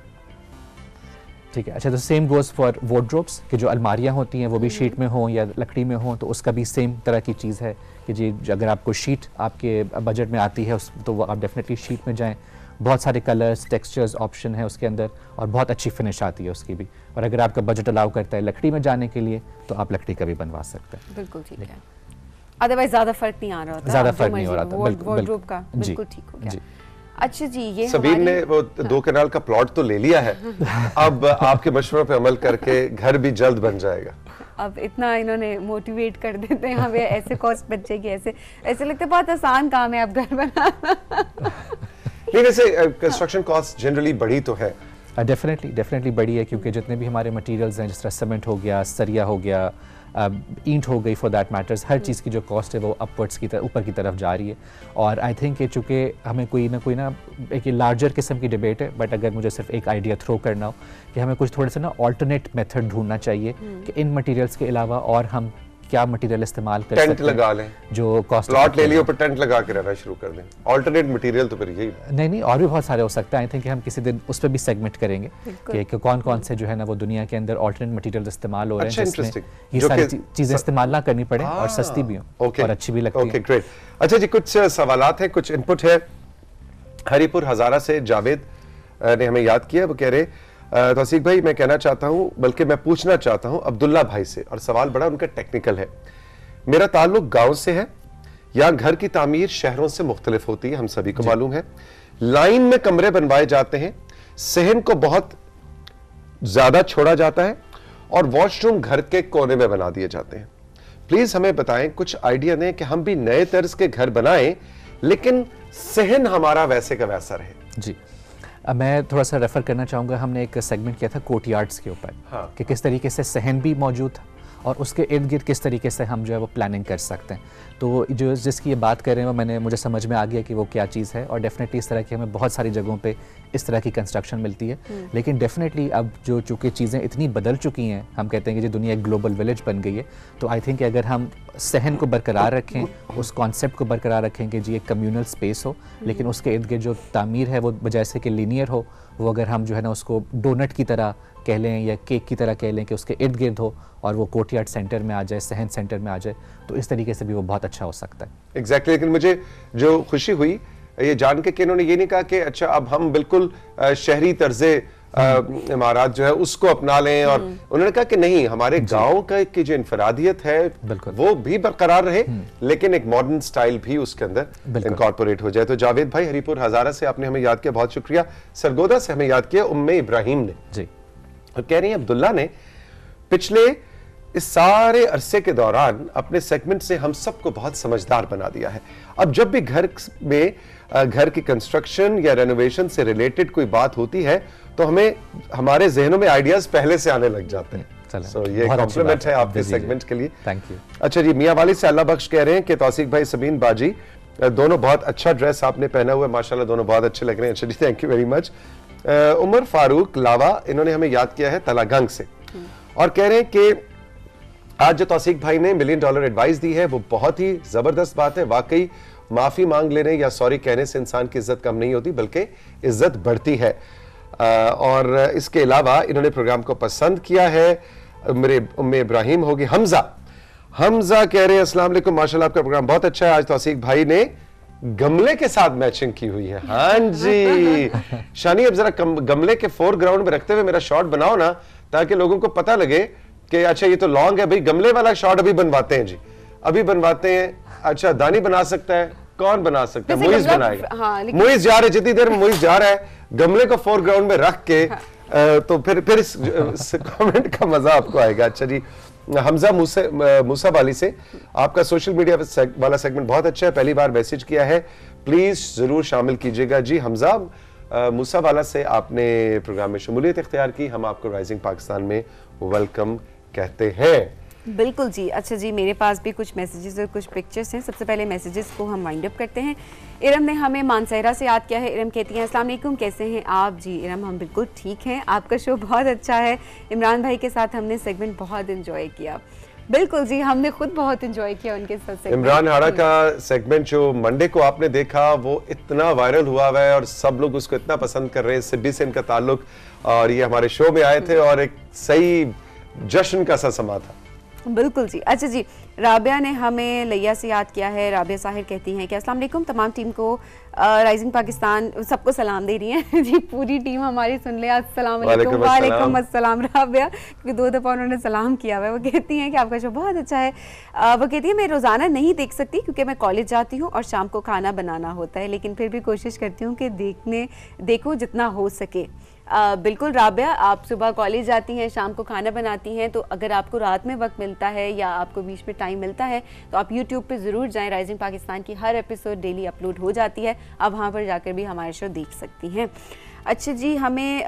ठीक है, अच्छा, तो सेम गोज फॉर वार्डरोब्स कि जो अलमारियाँ होती हैं वो भी शीट में हों या लकड़ी में हों, तो उसका भी सेम तरह की चीज़ है कि जी अगर आपको शीट आपके बजट में आती है तो वो आप डेफिनेटली शीट में जाएं। बहुत सारे कलर्स, टेक्सचर्स, ऑप्शन है उसके अंदर और बहुत अच्छी फिनिश आती है उसकी भी। और अगर आपका बजट अलाउ करता है लकड़ी में जाने के लिए तो आप लकड़ी का भी बनवा सकते हैं। बिल्कुल ठीक है, अदरवाइज ज़्यादा फर्क नहीं आ रहा होता, ज़्यादा फर्क नहीं हो रहा था, वार्डरोब का बिल्कुल ठीक हो गया। अच्छा जी, ये सबीन ने वो 2 कनाल का प्लॉट तो ले लिया है, अब आपके मशवरों पे अमल करके घर भी जल्द बन जाएगा। अब इतना इन्होंने मोटिवेट कर देते हैं हमें, ऐसे कॉस्ट बचेगी, ऐसे लगता है बहुत आसान काम है अब घर बनाना। नहीं, वैसे कंस्ट्रक्शन कॉस्ट जनरली बढ़ी तो है। डेफिनेटली बढ़ी है, क्योंकि जितने भी हमारे मटेरियल्स हैं, जिस तरह सीमेंट हो गया, सरिया हो गया, ईंट हो गई फॉर दैट मैटर्स, हर चीज़ की जो कॉस्ट है वो अपवर्ड्स की तरफ, ऊपर की तरफ जा रही है। और आई थिंक कि चूँकि हमें कोई ना एक लार्जर किस्म की डिबेट है, बट अगर मुझे सिर्फ एक आइडिया थ्रो करना हो कि हमें कुछ थोड़े से ना ऑल्टरनेट मेथड ढूंढना चाहिए कि इन मटेरियल्स के अलावा और हम क्या मटेरियल इस्तेमाल कर सकते हैं। टेंट लगा लें, जो कॉस्ट प्लॉट ले लियो पर टेंट लगा के रहना शुरू कर दें। ऑल्टरनेट मटेरियल तो फिर यही नहीं और भी बहुत सारे हो सकते हैं। आई थिंक हम किसी दिन उस पर भी सेगमेंट करेंगे कि कौन से जो है ना वो दुनिया के अंदर ऑल्टरनेट मटेरियल इस्तेमाल हो रहे हैं जिसमें ये सारी चीजें इस्तेमाल ना करनी पड़े और सस्ती भी हो और अच्छी भी लगती है। Okay, great. अच्छा जी, कुछ सवालात हैं, कुछ इनपुट है। हरीपुर हजारा से जावेद ने हमें याद किया, वो कह रहे तौसीक भाई, मैं कहना चाहता हूं, बल्कि मैं पूछना चाहता हूं अब्दुल्ला भाई से, और सवाल बड़ा उनका टेक्निकल है। मेरा ताल्लुक गांव से है, यहाँ घर की तामीर शहरों से मुख्तलिफ होती है, हम सभी को मालूम है। लाइन में कमरे बनवाए जाते हैं, सहन को बहुत ज्यादा छोड़ा जाता है और वॉशरूम घर के कोने में बना दिए जाते हैं। प्लीज हमें बताएं, कुछ आइडिया दें कि हम भी नए तर्ज के घर बनाएं लेकिन सहन हमारा वैसे का वैसा रहे। जी, मैं थोड़ा सा रेफर करना चाहूँगा, हमने एक सेगमेंट किया था कोर्टयार्ड्स के ऊपर, हाँ। कि किस तरीके से सहन भी मौजूद था और उसके इर्द गिर्द किस तरीके से हम जो है वो प्लानिंग कर सकते हैं। तो जो जिसकी ये बात कर रहे हैं वो मुझे समझ में आ गया कि वो क्या चीज़ है, और डेफिनेटली इस तरह की हमें बहुत सारी जगहों पे इस तरह की कंस्ट्रक्शन मिलती है। लेकिन डेफिनेटली अब जो चूँकि चीज़ें इतनी बदल चुकी हैं, हम कहते हैं कि जो दुनिया एक ग्लोबल विलेज बन गई है, तो आई थिंक अगर हम सहन को बरकरार रखें, उस कॉन्सेप्ट को बरकरार रखें कि जी एक कम्यूनल स्पेस हो, लेकिन उसके इर्द गिर्द जो तामीर है वो बजाय से कि लीनियर हो, वो अगर हम जो है ना उसको डोनट की तरह कह लें या केक की तरह कह लें कि उसके इर्द गिर्द हो और वो कोर्टयार्ड सेंटर में आ जाए, सहन सेंटर में आ जाए, तो इस तरीके से भी वो बहुत अच्छा हो सकता है। एग्जैक्टली। लेकिन मुझे जो खुशी हुई ये जान के कि इन्होंने ये नहीं कहा कि अच्छा अब हम बिल्कुल शहरी तर्जे इमारत जो है उसको अपना लें, और उन्होंने कहा कि नहीं, हमारे गांव का की जो इनफरादियत है वो भी बरकरार रहे, लेकिन एक मॉडर्न स्टाइल भी उसके अंदर इनकॉर्पोरेट हो जाए। तो जावेद भाई हरीपुर हजारा से आपने हमें याद किया, बहुत शुक्रिया। सरगोदा से हमें याद किया उम्मे इब्राहिम ने जी, और कह रही हैं अब्दुल्ला ने पिछले इस सारे अरसे के दौरान अपने सेगमेंट से हम सबको बहुत समझदार बना दिया है। अब जब भी घर में घर की कंस्ट्रक्शन या रेनोवेशन से रिलेटेड कोई बात होती है तो हमें हमारे जहनों में आइडियाज पहले से आने लग जाते हैं। सो ये कॉम्प्लीमेंट है आपके सेगमेंट के लिए, थैंक यू। अच्छा जी, मियां वाली से अल्लाह बख्श कह रहे हैं कि तौसीक भाई, सबीन बाजी, दोनों बहुत अच्छा ड्रेस आपने पहना हुआ है, माशाल्लाह दोनों बहुत अच्छे लग रहे हैं। अच्छा जी, thank you very much. Umar Farooq Lava, इन्होंने हमें याद किया है तलागंग से, और कह रहे हैं कि आज जो तौसीक भाई ने $1 मिलियन एडवाइस दी है वो बहुत ही जबरदस्त बात है। वाकई माफी मांग लेने या सॉरी कहने से इंसान की इज्जत कम नहीं होती, बल्कि इज्जत बढ़ती है। और इसके अलावा इन्होंने प्रोग्राम को पसंद किया है। मेरे उम्मे इब्राहिम होगी। हमजा कह रहे हैं अस्सलाम वालेकुम, माशाल्लाह आपका प्रोग्राम बहुत अच्छा है। आज तौसीक भाई ने गमले के साथ मैचिंग की हुई है। हाँ जी शानी, अब जरा गमले के फोरग्राउंड में रखते हुए मेरा शॉट बनाओ ना, ताकि लोगों को पता लगे कि अच्छा ये तो लॉन्ग है भाई। गमले वाला शॉट अभी बनवाते हैं जी, अभी बनवाते हैं। अच्छा, दानी बना सकता है, कौन बना सकता है? मुइज बनाएगा। हाँ, मुइज जा रहा है, जितनी देर में मुइज जा रहा है गमले को फोरग्राउंड में रख के, तो फिर इस कमेंट का मजा आपको आएगा। अच्छा जी, हमजा मूसा वाली से, आपका सोशल मीडिया वाला सेगमेंट बहुत अच्छा है, पहली बार मैसेज किया है, प्लीज जरूर शामिल कीजिएगा। जी हमजा मूसा वाला से आपने प्रोग्राम में शमूलियत इख्तियार की, हम आपको राइजिंग पाकिस्तान में वेलकम कहते हैं। बिल्कुल जी। अच्छा जी, मेरे पास भी कुछ मैसेजेस और कुछ पिक्चर्स हैं। सबसे पहले मैसेजेस को हम वाइंड अप करते हैं। इरम ने हमें मानसहरा से याद किया है। इरम कहती हैं अस्सलाम वालेकुम, कैसे हैं आप? जी इरम, हम बिल्कुल ठीक हैं, आपका शो बहुत अच्छा है। इमरान भाई के साथ हमने सेगमेंट बहुत एंजॉय किया। बिल्कुल जी, हमने खुद बहुत एंजॉय किया उनके साथ। इमरान हाड़ा का सेगमेंट जो मंडे को आपने देखा वो इतना वायरल हुआ है और सब लोग उसको इतना पसंद कर रहे हैं, सिड्डी से इनका ताल्लुक, और ये हमारे शो में आए थे और एक सही जश्न का सा समा था। बिल्कुल जी। अच्छा जी, राबिया ने हमें लैया से याद किया है। राबिया साहिर कहती हैं कि अस्सलाम वालेकुम, तमाम टीम को, राइजिंग पाकिस्तान सबको सलाम दे रही हैं जी, पूरी टीम हमारी सुन ले। अस्सलाम वालेकुम। वालेकुम अस्सलाम राबिया, क्योंकि 2 दफ़ा उन्होंने सलाम किया हुआ है। वो कहती हैं कि आपका शो बहुत अच्छा है। वो कहती है मैं रोज़ाना नहीं देख सकती क्योंकि मैं कॉलेज जाती हूँ और शाम को खाना बनाना होता है, लेकिन फिर भी कोशिश करती हूँ कि देखूँ जितना हो सके। बिल्कुल राबिया, आप सुबह कॉलेज जाती हैं, शाम को खाना बनाती हैं, तो अगर आपको रात में वक्त मिलता है या आपको बीच में टाइम मिलता है तो आप यूट्यूब पे ज़रूर जाएं। राइजिंग पाकिस्तान की हर एपिसोड डेली अपलोड हो जाती है, आप वहाँ पर जाकर भी हमारे शो देख सकती हैं। अच्छा जी, हमें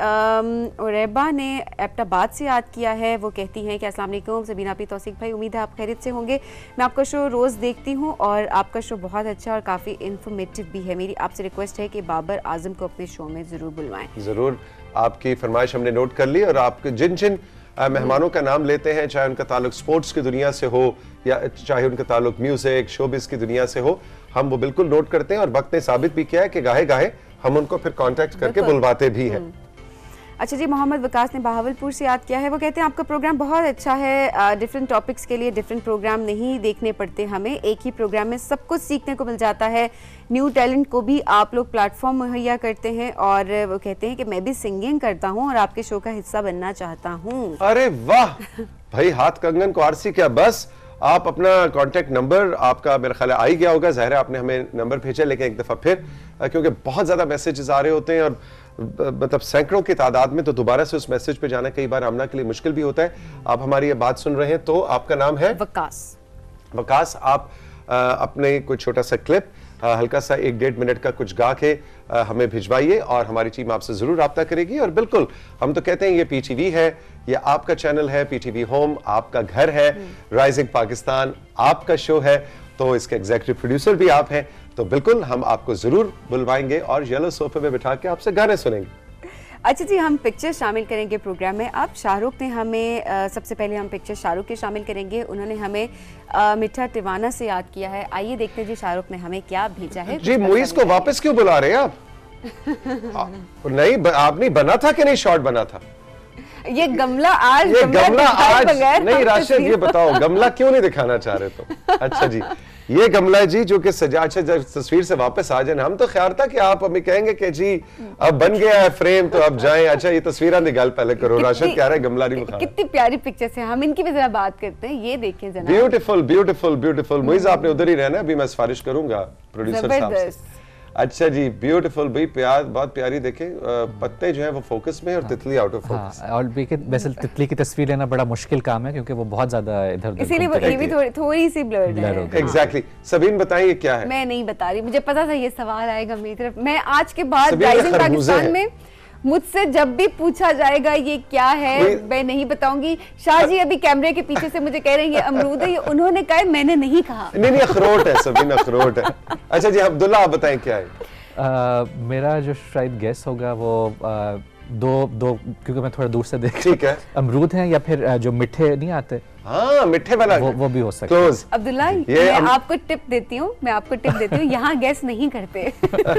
रेबा ने एबटाबाद से याद किया है। वो कहती हैं कि अस्सलाम वालेकुम सबीना पी तौसीक भाई, उम्मीद है आप खैरियत से होंगे। मैं आपका शो रोज़ देखती हूँ और आपका शो बहुत अच्छा और काफ़ी इन्फॉर्मेटिव भी है। मेरी आपसे रिक्वेस्ट है कि बाबर आजम को अपने शो में ज़रूर बुलवाएं। ज़रूर, आपकी फरमाइश हमने नोट कर ली और आपके जिन जिन मेहमानों का नाम लेते हैं, चाहे उनका ताल्लुक स्पोर्ट्स की दुनिया से हो या चाहे उनका ताल्लुक म्यूजिक शोबिस की दुनिया से हो, हम वो बिल्कुल नोट करते हैं और वक्त ने साबित भी किया है कि गाहे गाहे हम उनको फिर कांटेक्ट करके बुलवाते भी हैं। अच्छा जी, मोहम्मद विकास ने बहावलपुर से याद किया है। वो कहते हैं आपका प्रोग्राम बहुत अच्छा है, डिफरेंट टॉपिक्स के लिए डिफरेंट प्रोग्राम नहीं देखने पड़ते हमें, एक ही प्रोग्राम में सब कुछ सीखने को मिल जाता है। न्यू टैलेंट को भी आप लोग प्लेटफॉर्म मुहैया करते हैं। और वो कहते हैं कि मैं भी सिंगिंग करता हूँ और आपके शो का हिस्सा बनना चाहता हूँ। अरे वाह भाई, हाथ कंगन को आरसी क्या, बस आप अपना कांटेक्ट नंबर, आपका मेरा ख्याल आ ही गया होगा, ज़ाहिर है आपने हमें नंबर भेजा, लेकिन एक दफ़ा फिर क्योंकि बहुत ज़्यादा मैसेजेस आ रहे होते हैं और मतलब सैकड़ों की तादाद में, तो दोबारा से उस मैसेज पे जाना कई बार आमना के लिए मुश्किल भी होता है। आप हमारी ये बात सुन रहे हैं तो आपका नाम है वकास, आप अपने कोई छोटा सा क्लिप, हल्का सा 1-1.5 मिनट का कुछ गा के हमें भिजवाइए और हमारी टीम आपसे जरूर राब्ता करेगी। और बिल्कुल हम तो कहते हैं ये पीटीवी है, ये आपका चैनल है, पीटीवी होम आपका घर है, राइजिंग पाकिस्तान आपका शो है, तो इसके एग्जीक्यूटिव प्रोड्यूसर भी आप हैं, तो बिल्कुल हम आपको जरूर बुलवाएंगे और येलो सोफे में बिठा के आपसे गाने सुनेंगे। अच्छा जी, हम पिक्चर शामिल करेंगे प्रोग्राम में। अब शाहरुख ने हमें सबसे पहले हम पिक्चर शाहरुख के शामिल करेंगे। उन्होंने हमें मिठा टिवाना से याद किया है। आइए देखते हैं जी शाहरुख ने हमें क्या भेजा है। जी, मुइज को वापस क्यों बुला रहे हैं आप? नहीं, आप नहीं बना था कि नहीं शॉट बना था? ये गमला आज नहीं राशिद, ये बताओ गमला क्यों नहीं दिखाना चाह रहे तो? अच्छा जी, ये गमला है जी जो कि सजा, अच्छा जब तस्वीर से वापस आ जाए, हम तो ख्याल था कि आप हमें कहेंगे कि जी अब बन गया है फ्रेम तो अब जाएं। अच्छा, ये तस्वीर निकाल पहले करो। राशिद कह रहा है गमला नहीं दिखा। कितनी प्यारी पिक्चर्स है, हम इनकी भी जरा बात करते हैं। ये देखिए जनाब, ब्यूटीफुल ब्यूटीफुल ब्यूटीफुल। मुइज आपने उधर ही रहना, अभी मैं सिफारिश करूंगा प्रोड्यूसर साहब से। अच्छा जी, ब्यूटीफुल भाई, प्यार बहुत प्यारी। देखें पत्ते जो है वो फोकस में और तितली आउट ऑफ फोकस। और वैसे तितली की तस्वीर लेना बड़ा मुश्किल काम है क्योंकि वो बहुत ज्यादा इधर-उधर, इसीलिए ये भी थोड़ी सी ब्लर्ड है। एग्जैक्टली। सबीन बताइए क्या है? मैं नहीं बता रही, मुझे पता था ये सवाल आएगा मेरी तरफ। मैं आज के बाद राइजिंग पाकिस्तान में मुझसे जब भी पूछा जाएगा ये क्या है, मैं नहीं बताऊंगी। शाह जी अभी कैमरे के पीछे से मुझे कह रहे हैं ये अमरूद है, ये उन्होंने कहा, मैंने नहीं कहा। नहीं अखरोट है सबीन, अखरोट है। अच्छा जी, अब्दुल्ला आप बताएं क्या है? मेरा जो शायद गेस होगा वो दो क्योंकि मैं थोड़ा दूर से देख, ठीक है, अमरूद हैं या फिर जो मिठे नहीं आते, हाँ मिठे वाला, वो भी हो सकता है। अब्दुल्ला, मैं आपको टिप देती हूँ, यहाँ गैस नहीं करते।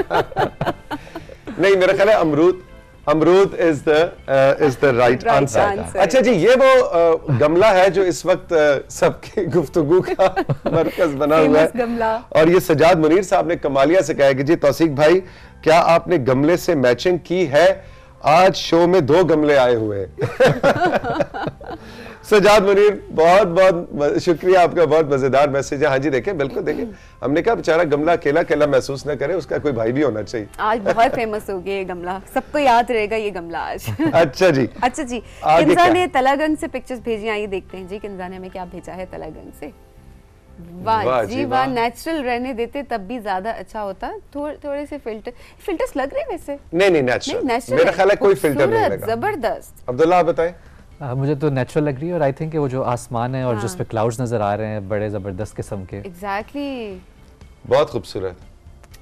नहीं, मेरा ख्याल है अमरूद इज द राइट आंसर। अच्छा जी, ये वो गमला है जो इस वक्त सबकी गुफ्तगू का मरकज बना हुआ है, और ये सजाद मुनीर साहब ने कमालिया से कहा है कि जी तौसीक भाई, क्या आपने गमले से मैचिंग की है? आज शो में 2 गमले आए हुए हैं। सजाद मुनीर, बहुत बहुत शुक्रिया आपका, बहुत मजेदार मैसेज है। हाँ जी, देखें, बिल्कुल देखें, हमने कहा बेचारा गमला अकेला अकेला महसूस न करे, उसका कोई भाई भी होना चाहिए। आज बहुत फेमस हो गया ये गमला, सबको याद रहेगा ये गमला आज। अच्छा जी, अच्छा जी, किंजा ने तलागंज से पिक्चर्स भेजी, आइए देखते हैं जी किंजा ने हमें क्या भेजा है तलागंज से। वाह जी वाह, नेचुरल रहने देते तब भी ज्यादा अच्छा होता। थोड़े से फिल्टर्स लग रहे हैं वैसे। नहीं नेचुरल, मेरा ख्याल है कोई फिल्टर नहीं लगा। जबरदस्त। अब्दुल्ला आप बताएं। मुझे तो नेचुरल लग रही है और आई थिंक वो जो आसमान है और जिस पे क्लाउड्स नजर आ रहे हैं बड़े जबरदस्त किस्म के। एग्जैक्टली, बहुत खूबसूरत।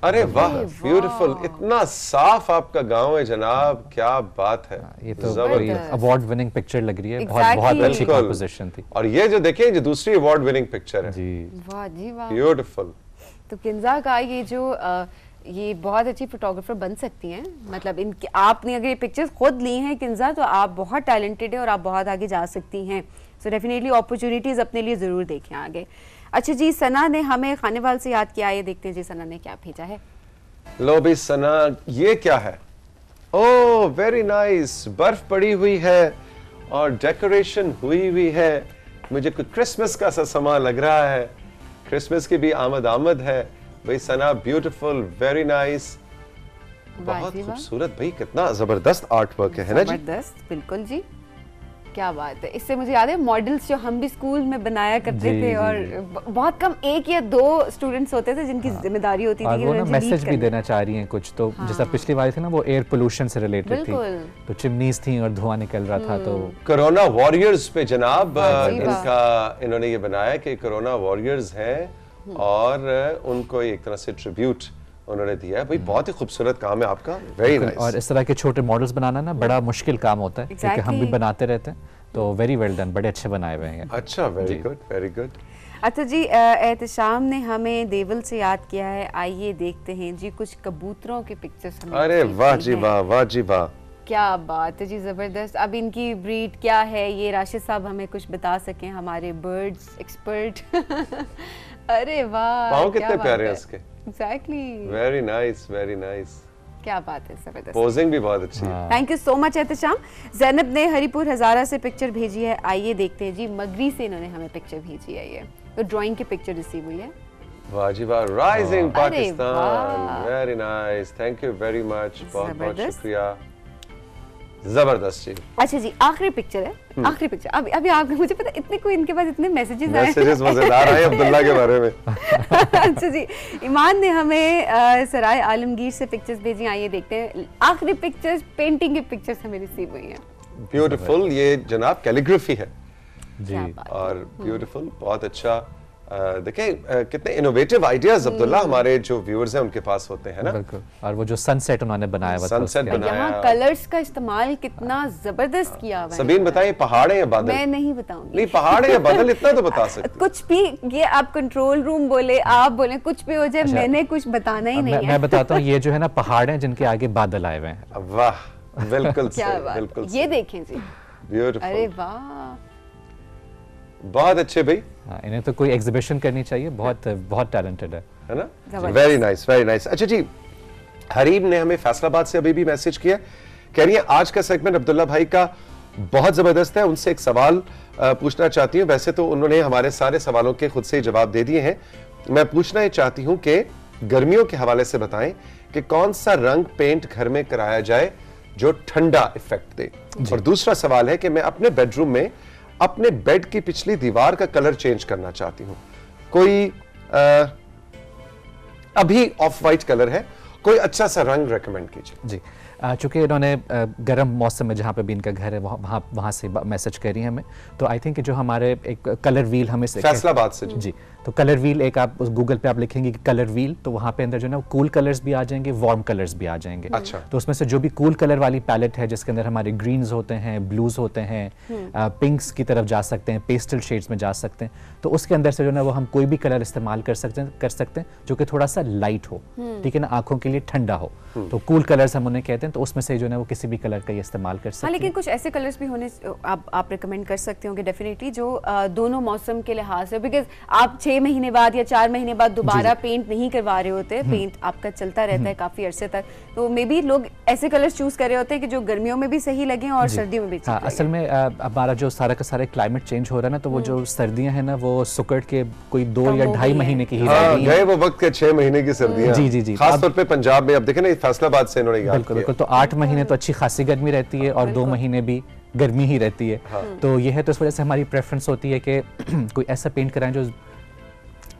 अरे वाह, ब्यूटीफुल। इतना साफ आपका गांव है जनाब, क्या बात है। ये तो अवार्ड विनिंग पिक्चर लग रही है। बहुत अच्छी कंपोजिशन थी। और ये जो देखिए, जो दूसरी अवार्ड विनिंग पिक्चर है जी, वाह जी वाह, ब्यूटीफुल। तो किंजा का ये जो ये बहुत अच्छी फोटोग्राफर बन सकती हैं। मतलब इनकी आपने अगर ये पिक्चर्स खुद ली हैं किंजा, तो आप बहुत टैलेंटेड है और आप बहुत आगे जा सकती हैं। सो डेफिनेटली अपॉर्चुनिटीज अपने लिए जरूर देखें आगे। अच्छा जी, सना ने हमें खानेवाल से याद किया, ये देखते हैं जी सना ने क्या भेजा है। लो भी सना, ये क्या है? ओह वेरी नाइस, बर्फ पड़ी हुई है और डेकोरेशन हुई है। मुझे कुछ क्रिसमस का सा सामान लग रहा है। क्रिसमस की भी आमद है भाई सना, ब्यूटीफुल, वेरी नाइस, बहुत खूबसूरत भाई, कितना जबरदस्त आर्ट वर्क है ना जी? जबरदस्त, बिल्कुल जी, क्या बात है। इससे मुझे याद है मॉडल्स जो हम भी स्कूल में बनाया करते थे, और बहुत कम 1 या 2 स्टूडेंट्स होते थे जिनकी जिम्मेदारी होती थी। वो ना मैसेज भी देना चाह रही हैं कुछ तो। जैसा पिछली बार थी ना, वो एयर पोल्यूशन से रिलेटेड थी, तो चिमनीज थी और धुआं निकल रहा था। तो कोरोना वॉरियर्स पे जनाब इन्होंने ये बनाया कि कोरोना वॉरियर्स हैं और उनको एक तरह से ट्रिब्यूट उन्होंने दिया है। भाई बहुत ही खूबसूरत काम है आपका, वेरी नाइस। और इस तरह के छोटे मॉडल्स बनाना ना बड़ा मुश्किल काम होता है, क्योंकि हम भी बनाते रहते हैं। तो वेरी वेल डन, बड़े अच्छे बनाए हुए हैं। अच्छा, वेरी गुड, वेरी गुड। अच्छा जी, एहतशाम ने हमें देवल से याद किया है, आइए देखते हैं जी कुछ कबूतरों के पिक्चर्स हमें। अरे वाह जी वाह, वाह जी वाह, क्या बात है जी, जबरदस्त। अब इनकी ब्रीड क्या है, ये राशिद साहब हमें कुछ बता सकें, हमारे बर्ड्स एक्सपर्ट। अरे वाह, पाँव कितने प्यारे हैं इसके। Exactly, very nice, very nice, क्या बात है, जबरदस्त। पोजिंग भी बहुत अच्छी है। Thank you so much Ehtesham. Zainab ने हरिपुर हजारा से पिक्चर भेजी है, आइए देखते हैं जी। मगरी से इन्होंने हमें पिक्चर भेजी है, ये तो ड्राइंग की पिक्चर रिसीव हुई है। वाह जी वाह, rising Pakistan, very nice, thank you very much, बहुत बहुत शुक्रिया, जबरदस्त जी। अच्छा जी, आखिरी पिक्चर है, आखिरी पिक्चर। अभी आपको, मुझे पता इतने कोई इनके पास इतने मैसेजेस मजेदार आए अब्दुल्ला के बारे में। अच्छा जी, ईमान ने हमें सराय आलमगीर से पिक्चर्स भेजी, आइए देखते हैं। आखिरी पिक्चर्स, पेंटिंग की पिक्चर्स हमें रिसीव हुई हैं। ब्यूटीफुल, ये जनाब कैलीग्राफी है जी, और ब्यूटीफुल, बहुत अच्छा। देखें कितने इनोवेटिव आइडियाज अब्दुल्ला हमारे जो व्यूअर्स हैं उनके पास होते हैं ना। बिल्कुल। और वो जो सनसेट उन्होंने बनाया हुआ था, सनसेट बनाया, यहाँ कलर्स का इस्तेमाल कितना जबरदस्त किया हुआ है। सबीन बताइए, पहाड़ है या बादल? मैं नहीं बताऊंगी। नहीं, पहाड़ है या बादल, इतना तो बता सकते। कुछ भी, ये आप कंट्रोल रूम बोले, आप बोले, कुछ भी हो जाए, मैंने कुछ बताना ही नहीं है। मैं बताता हूँ, ये जो है ना पहाड़ हैं जिनके आगे बादल आए हुए हैं। वाह, बिल्कुल क्या बात, बिल्कुल ये देखें जी, ब्यूटीफुल। अरे वाह, बहुत अच्छे भाई। हाँ, इन्हें तो कोई एग्जीबिशन करनी चाहिए, बहुत बहुत टैलेंटेड है ना। Very nice, very nice. अच्छा जी, हरीम ने हमें फैसलाबाद से अभी भी मैसेज किया, कह रही है आज का सेगमेंट अब्दुल्ला भाई का बहुत जबरदस्त है, उनसे एक सवाल पूछना चाहती हूँ। वैसे तो उन्होंने हमारे सारे सवालों के खुद से ही जवाब दे दिए हैं। मैं पूछना चाहती हूँ कि गर्मियों के हवाले से बताएं कि कौन सा रंग पेंट घर में कराया जाए जो ठंडा इफेक्ट दे। और दूसरा सवाल है कि मैं अपने बेडरूम में अपने बेड की पिछली दीवार का कलर चेंज करना चाहती हूँ। कोई अभी ऑफ वाइट कलर है, कोई अच्छा सा रंग रेकमेंड कीजिए जी। चूंकि इन्होंने गर्म मौसम में जहाँ पे भी इनका घर है वहाँ से मैसेज करी हमें, तो आई थिंक जो हमारे एक कलर व्हील हमें फैसलाबाद से जी, तो कलर व्हील एक आप उस गूगल पे आप लिखेंगे कि कलर व्हील, तो वहाँ पे अंदर जो है ना कूल कलर्स भी आ जाएंगे, वार्म कलर्स भी आ जाएंगे। अच्छा। तो उसमें से जो भी कूल कलर वाली पैलेट है जिसके अंदर हमारे ग्रीन्स होते हैं, ब्लूज होते हैं, पिंक्स की तरफ जा सकते हैं, पेस्टल शेड्स में जा सकते हैं, तो उसके अंदर से जो है वो हम कोई भी कलर इस्तेमाल कर सकते हैं जो कि थोड़ा सा लाइट हो, ठीक है ना, आंखों के लिए ठंडा हो। तो कूल कलर्स हम उन्हें कहते हैं, तो उसमें से जो है वो किसी भी कलर का ये इस्तेमाल कर सकते हैं। लेकिन कुछ ऐसे कलर्स भी होने आप रिकमेंड कर सकते होंगे डेफिनेटली, जो दोनों मौसम के लिहाज से, बिकॉज आप 6 महीने बाद या 4 महीने बाद दोबारा पेंट नहीं करवा रहे होते, पेंट आपका चलता रहता है काफी अरसे तक, तो मे बी लोग ऐसे कलर्स चूज कर रहे होते हैं कि जो गर्मियों में भी सही लगे और सर्दियों में भी ठीक लगे। असल में हमारा जो सारा का सारा क्लाइमेट चेंज हो रहा है ना, तो वो जो सर्दियां हैं ना वो सुकड़ के कोई 2 या 2.5 महीने की ही रह गई गए वो वक्त के 6 महीने की सर्दियां। जी जी जी, खास तौर पे पंजाब में अब देखें ना, फैसलाबाद से इन्होंने याद बिल्कुल बिल्कुल, तो 8 महीने तो अच्छी खासी गर्मी रहती है और 2 महीने भी गर्मी ही रहती है। तो ये है, तो इस वजह से हमारी प्रेफरेंस होती है कि कोई ऐसा पेंट कराएं जो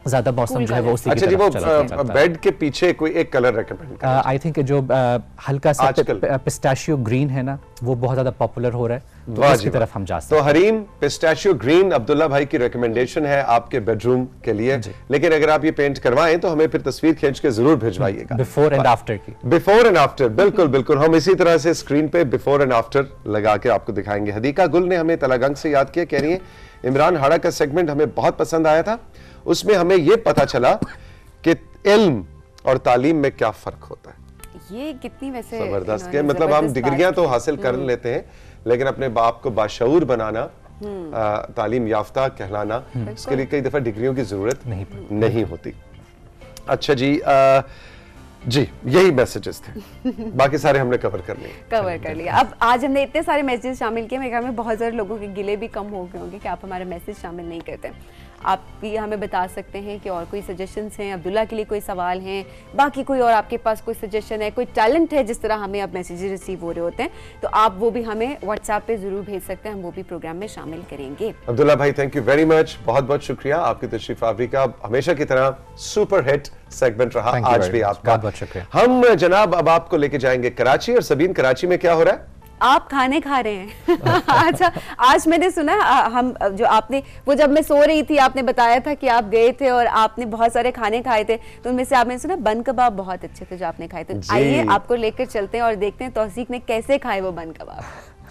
ज्यादा मौसम जो है वो उसी अच्छा की जी, वो तरफ चला जाता है। बेड के पीछे कोई एक कलर रेकमेंड करें। आई थिंक जो हल्का सा आजकल। पिस्ताशियो ग्रीन है ना, वो बहुत ज्यादा पॉपुलर हो रहा है, तो वाह उसकी जी तरफ वाह। हम जा सकते तो हरीम पिस्ताशियो ग्रीन अब्दुल्ला भाई की रिकमेंडेशन है आपके बेडरूम के लिए, लेकिन अगर आप ये पेंट करवाएं तो हमें फिर तस्वीर खींच के जरूर भिजवाइएगा, हैं, बिफोर एंड आफ्टर की। बिफोर एंड आफ्टर, बिल्कुल बिल्कुल, हम इसी तरह से स्क्रीन पे बिफोर एंड आफ्टर लगा के आपको दिखाएंगे। हदीका गुल ने हमें तलागंग से याद किया, कह रही है इमरान हाड़ा का सेगमेंट हमें बहुत पसंद आया था, उसमें हमें यह पता चला कि इल्म और तालीम में क्या फर्क होता है। ये कितनी वैसे जबरदस्त के मतलब हम डिग्रियां तो हासिल कर लेते हैं, लेकिन अपने बाप को बाशऊर बनाना, तालीम याफ्ता कहलाना, इसके लिए कई दफा डिग्रियों की जरूरत नहीं होती। अच्छा जी, जी यही मैसेजेस थे, बाकी सारे हमने कवर कर लिया। अब आज हमने इतने सारे मैसेज शामिल किए, मेरे ख्याल में बहुत सारे लोगों के गिले भी कम हो गए होंगे कि आप हमारे मैसेज शामिल नहीं करते। आप भी हमें बता सकते हैं कि और कोई सजेशंस हैं, अब्दुल्ला के लिए कोई सवाल हैं, बाकी कोई और आपके पास कोई सजेशन है, कोई टैलेंट है, जिस तरह हमें अब मैसेजेस रिसीव हो रहे होते हैं, तो आप वो भी हमें व्हाट्सएप पे जरूर भेज सकते हैं, हम वो भी प्रोग्राम में शामिल करेंगे। अब्दुल्ला भाई थैंक यू वेरी मच, बहुत बहुत शुक्रिया आपकी तशरीफ आवरी का, हमेशा की तरह सुपर हिट सेगमेंट रहा आज भी आपका, बहुत शुक्रिया। हम जनाब अब आपको लेके जाएंगे कराची, और सबीन कराची में क्या हो रहा है? आप खाने खा रहे हैं। अच्छा, आज मैंने सुना हम जो आपने वो जब मैं सो रही थी आपने बताया था कि आप गए थे और आपने बहुत सारे खाने खाए थे, तो उनमें से आपने सुना बन कबाब बहुत अच्छे थे जो आपने खाए थे। आइए आपको लेकर चलते हैं और देखते हैं तौसीक ने कैसे खाए वो बन कबाब।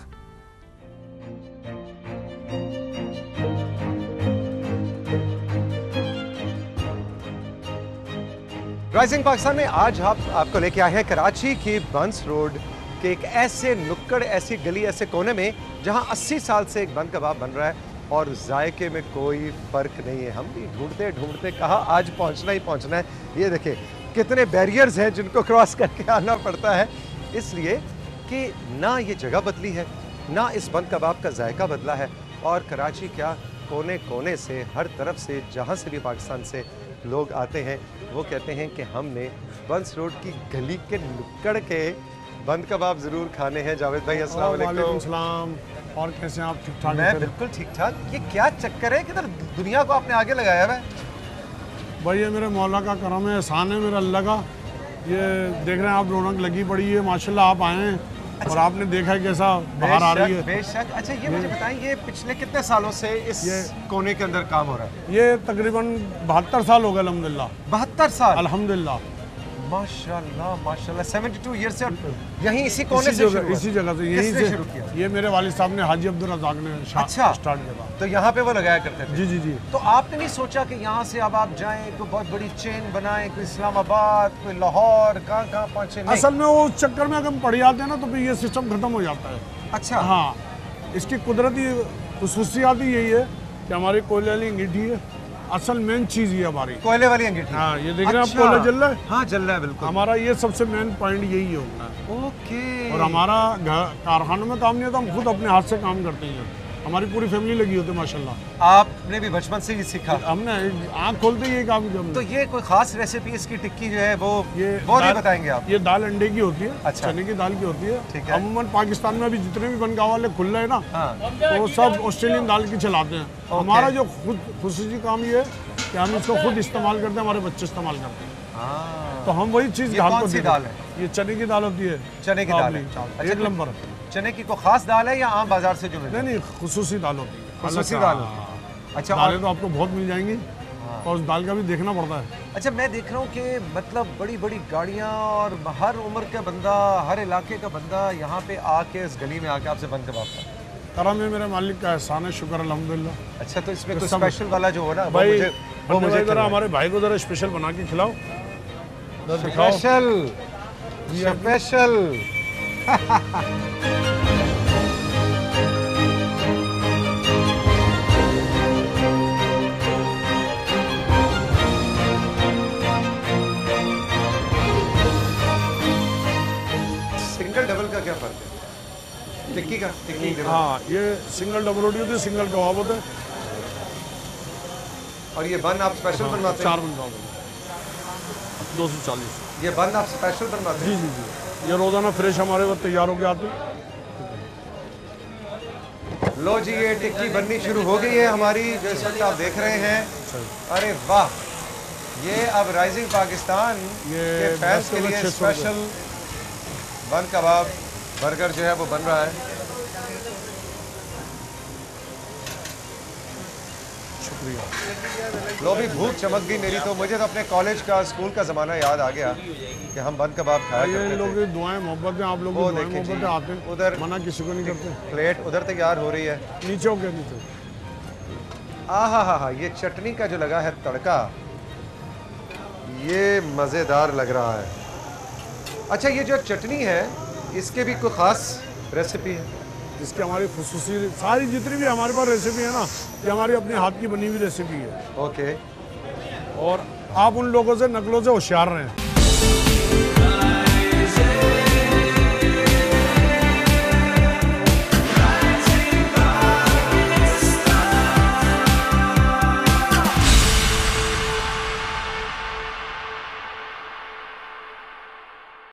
राइजिंग पाकिस्तान में आज आपको लेके आए हैं कराची की बंस रोड के एक ऐसे नुक्कड़, ऐसी गली, ऐसे कोने में जहां 80 साल से एक बन कबाब बन रहा है और जायके में कोई फर्क नहीं है। हम भी ढूंढते ढूंढते कहा आज पहुंचना ही पहुंचना है। ये देखिए कितने बैरियर्स हैं जिनको क्रॉस करके आना पड़ता है, इसलिए कि ना ये जगह बदली है, ना इस बन कबाब का जायका बदला है, और कराची क्या कोने कोने से, हर तरफ से, जहाँ से भी पाकिस्तान से लोग आते हैं वो कहते हैं कि हमने बंस रोड की गली के नुक्कड़ के बंद कबाब जरूर खाने हैं। जावेद भाई अस्सलाम वालेकुम। सलाम, और कैसे आप? ठीक ठाक? मैं बिल्कुल ठीक ठाक। ये क्या चक्कर है, किधर दुनिया को आपने आगे लगाया है? भाई ये मेरे मौला का करम है, एहसान है मेरा अल्लाह का। ये देख रहे हैं आप, रौनक लगी पड़ी है माशाल्लाह, आप आए हैं। अच्छा। और आपने देखा है कैसा बाहर आ रही है। बेशक। अच्छा ये मुझे बताएं, ये पिछले कितने सालों से इस कोने के अंदर काम हो रहा है? ये तकरीबन 72 साल हो गए अल्हम्दुलिल्लाह। 72 साल? अल्हम्दुलिल्लाह माशाल्लाह माशाल्लाह। 72 ईयर से यहीं इसी कोने से शुरू, इसी जगह से, यहीं से शुरू किया। ये मेरे वालिद साहब ने, हाजी अब्दुल रज़ाक ने स्टार्ट किया। तो यहाँ पे वो लगाया करते थे? जी जी जी। तो आपने नहीं सोचा कि यहाँ से अब आप जाएं, कोई बहुत बड़ी चेन बनाएं, कोई इस्लामाबाद, कोई लाहौर, कहाँ पहुँचे? असल में वो चक्कर में अगर हम पड़ जाते हैं ना तो फिर ये सिस्टम खत्म हो जाता है। अच्छा। हाँ, इसकी कुदरती खुसूसियात ही यही है कि हमारी कोयले वाली अंगीठी है, असल मेन चीज ये हमारी कोयले वाली अंगीठी। हाँ, ये देख रहे हैं आप, कोयला जल रहा है। हाँ जल रहा है बिल्कुल। हमारा ये सबसे मेन पॉइंट यही होता है। ओके। और हमारा कारखानों में काम नहीं होता, हम खुद अपने हाथ से काम करते हैं। हमारी पूरी फैमिली लगी होती है माशाल्लाह। आपने भी बचपन से ही सीखा? हमने आँख खोलते ही ये काम किया। तो ये कोई खास रेसिपी इसकी टिक्की जो है वो नहीं बताएंगे आप? ये दाल अंडे की होती है। अच्छा। चने की दाल की होती है। ठीक है। अमूमन पाकिस्तान में अभी जितने भी बनगांव वाले खुल रहे हैं ना, तो सब ऑस्ट्रेलियन दाल की चलाते हैं। हमारा जो खुसूसी काम ये है कि हम इसको खुद इस्तेमाल करते हैं, हमारे बच्चे इस्तेमाल करते हैं। तो हम वही चीज़ कौन सी दाल है? ये चने की दाल होती है। चने की दाल है। एक नंबर। चने की कोई खास दाल है या आम बाजार से जो मिलती? नहीं, खुसूसी दाल होती है। खुसूसी दाल होती है। अच्छा। दालें तो आपको बहुत मिल जाएंगी, और उस दाल का भी देखना पड़ता है। अच्छा, मैं देख रहा हूँ कि मतलब बड़ी बड़ी गाड़ियाँ और हर उम्र का बंदा, हर इलाके का बंदा यहाँ पे आके इस गली में आके आपसे बन कबाब खाता है। करम है मेरे मालिक का, एहसान है, शुक्र अल्हम्दुलिल्लाह। अच्छा, तो इसमें तो स्पेशल वाला जो हो ना भाई, वो मुझे जरा हमारे भाई को जरा स्पेशल बना के खिलाओ। Special special. सिंगल डबल का क्या फर्क है? टिक्की का? टिक्की। हाँ, ये सिंगल डबल रोटी होती है, सिंगल कबाब होता है। और ये बन आप स्पेशल बनवाते हैं? 4 बनवाते 240। ये बन आप स्पेशल बनवाते हैं? जी जी जी। ये रोजाना फ्रेश हमारे पास तैयार होके आती है। लो जी, ये टिक्की बननी शुरू हो गई है हमारी, जो इस वक्त आप देख रहे हैं। अरे वाह, ये अब राइजिंग पाकिस्तान के फैंस के लिए स्पेशल बन कबाब बर्गर जो है वो बन रहा है। लो भी भूख चमक गई मेरी, तो मुझे तो अपने कॉलेज का स्कूल का ज़माना याद आ गया कि हम बन कबाब खाया करते थे। लोग दुआएं मोहब्बत में, आप लोग मोहब्बत आते हैं, उधर मना किसी को नहीं करते। प्लेट उधर तैयार हो रही है, नीचे हो गया, नीचे। आहा, ये चटनी का जो लगा है तड़का, ये मज़ेदार लग रहा है। अच्छा, ये जो चटनी है इसके भी कोई ख़ास रेसिपी है? इसकी हमारी खुसूसी सारी जितनी भी हमारे पास रेसिपी है ना, ये हमारी अपने हाथ की बनी हुई रेसिपी है। ओके। और आप उन लोगों से, नकलों से होशियार रहें।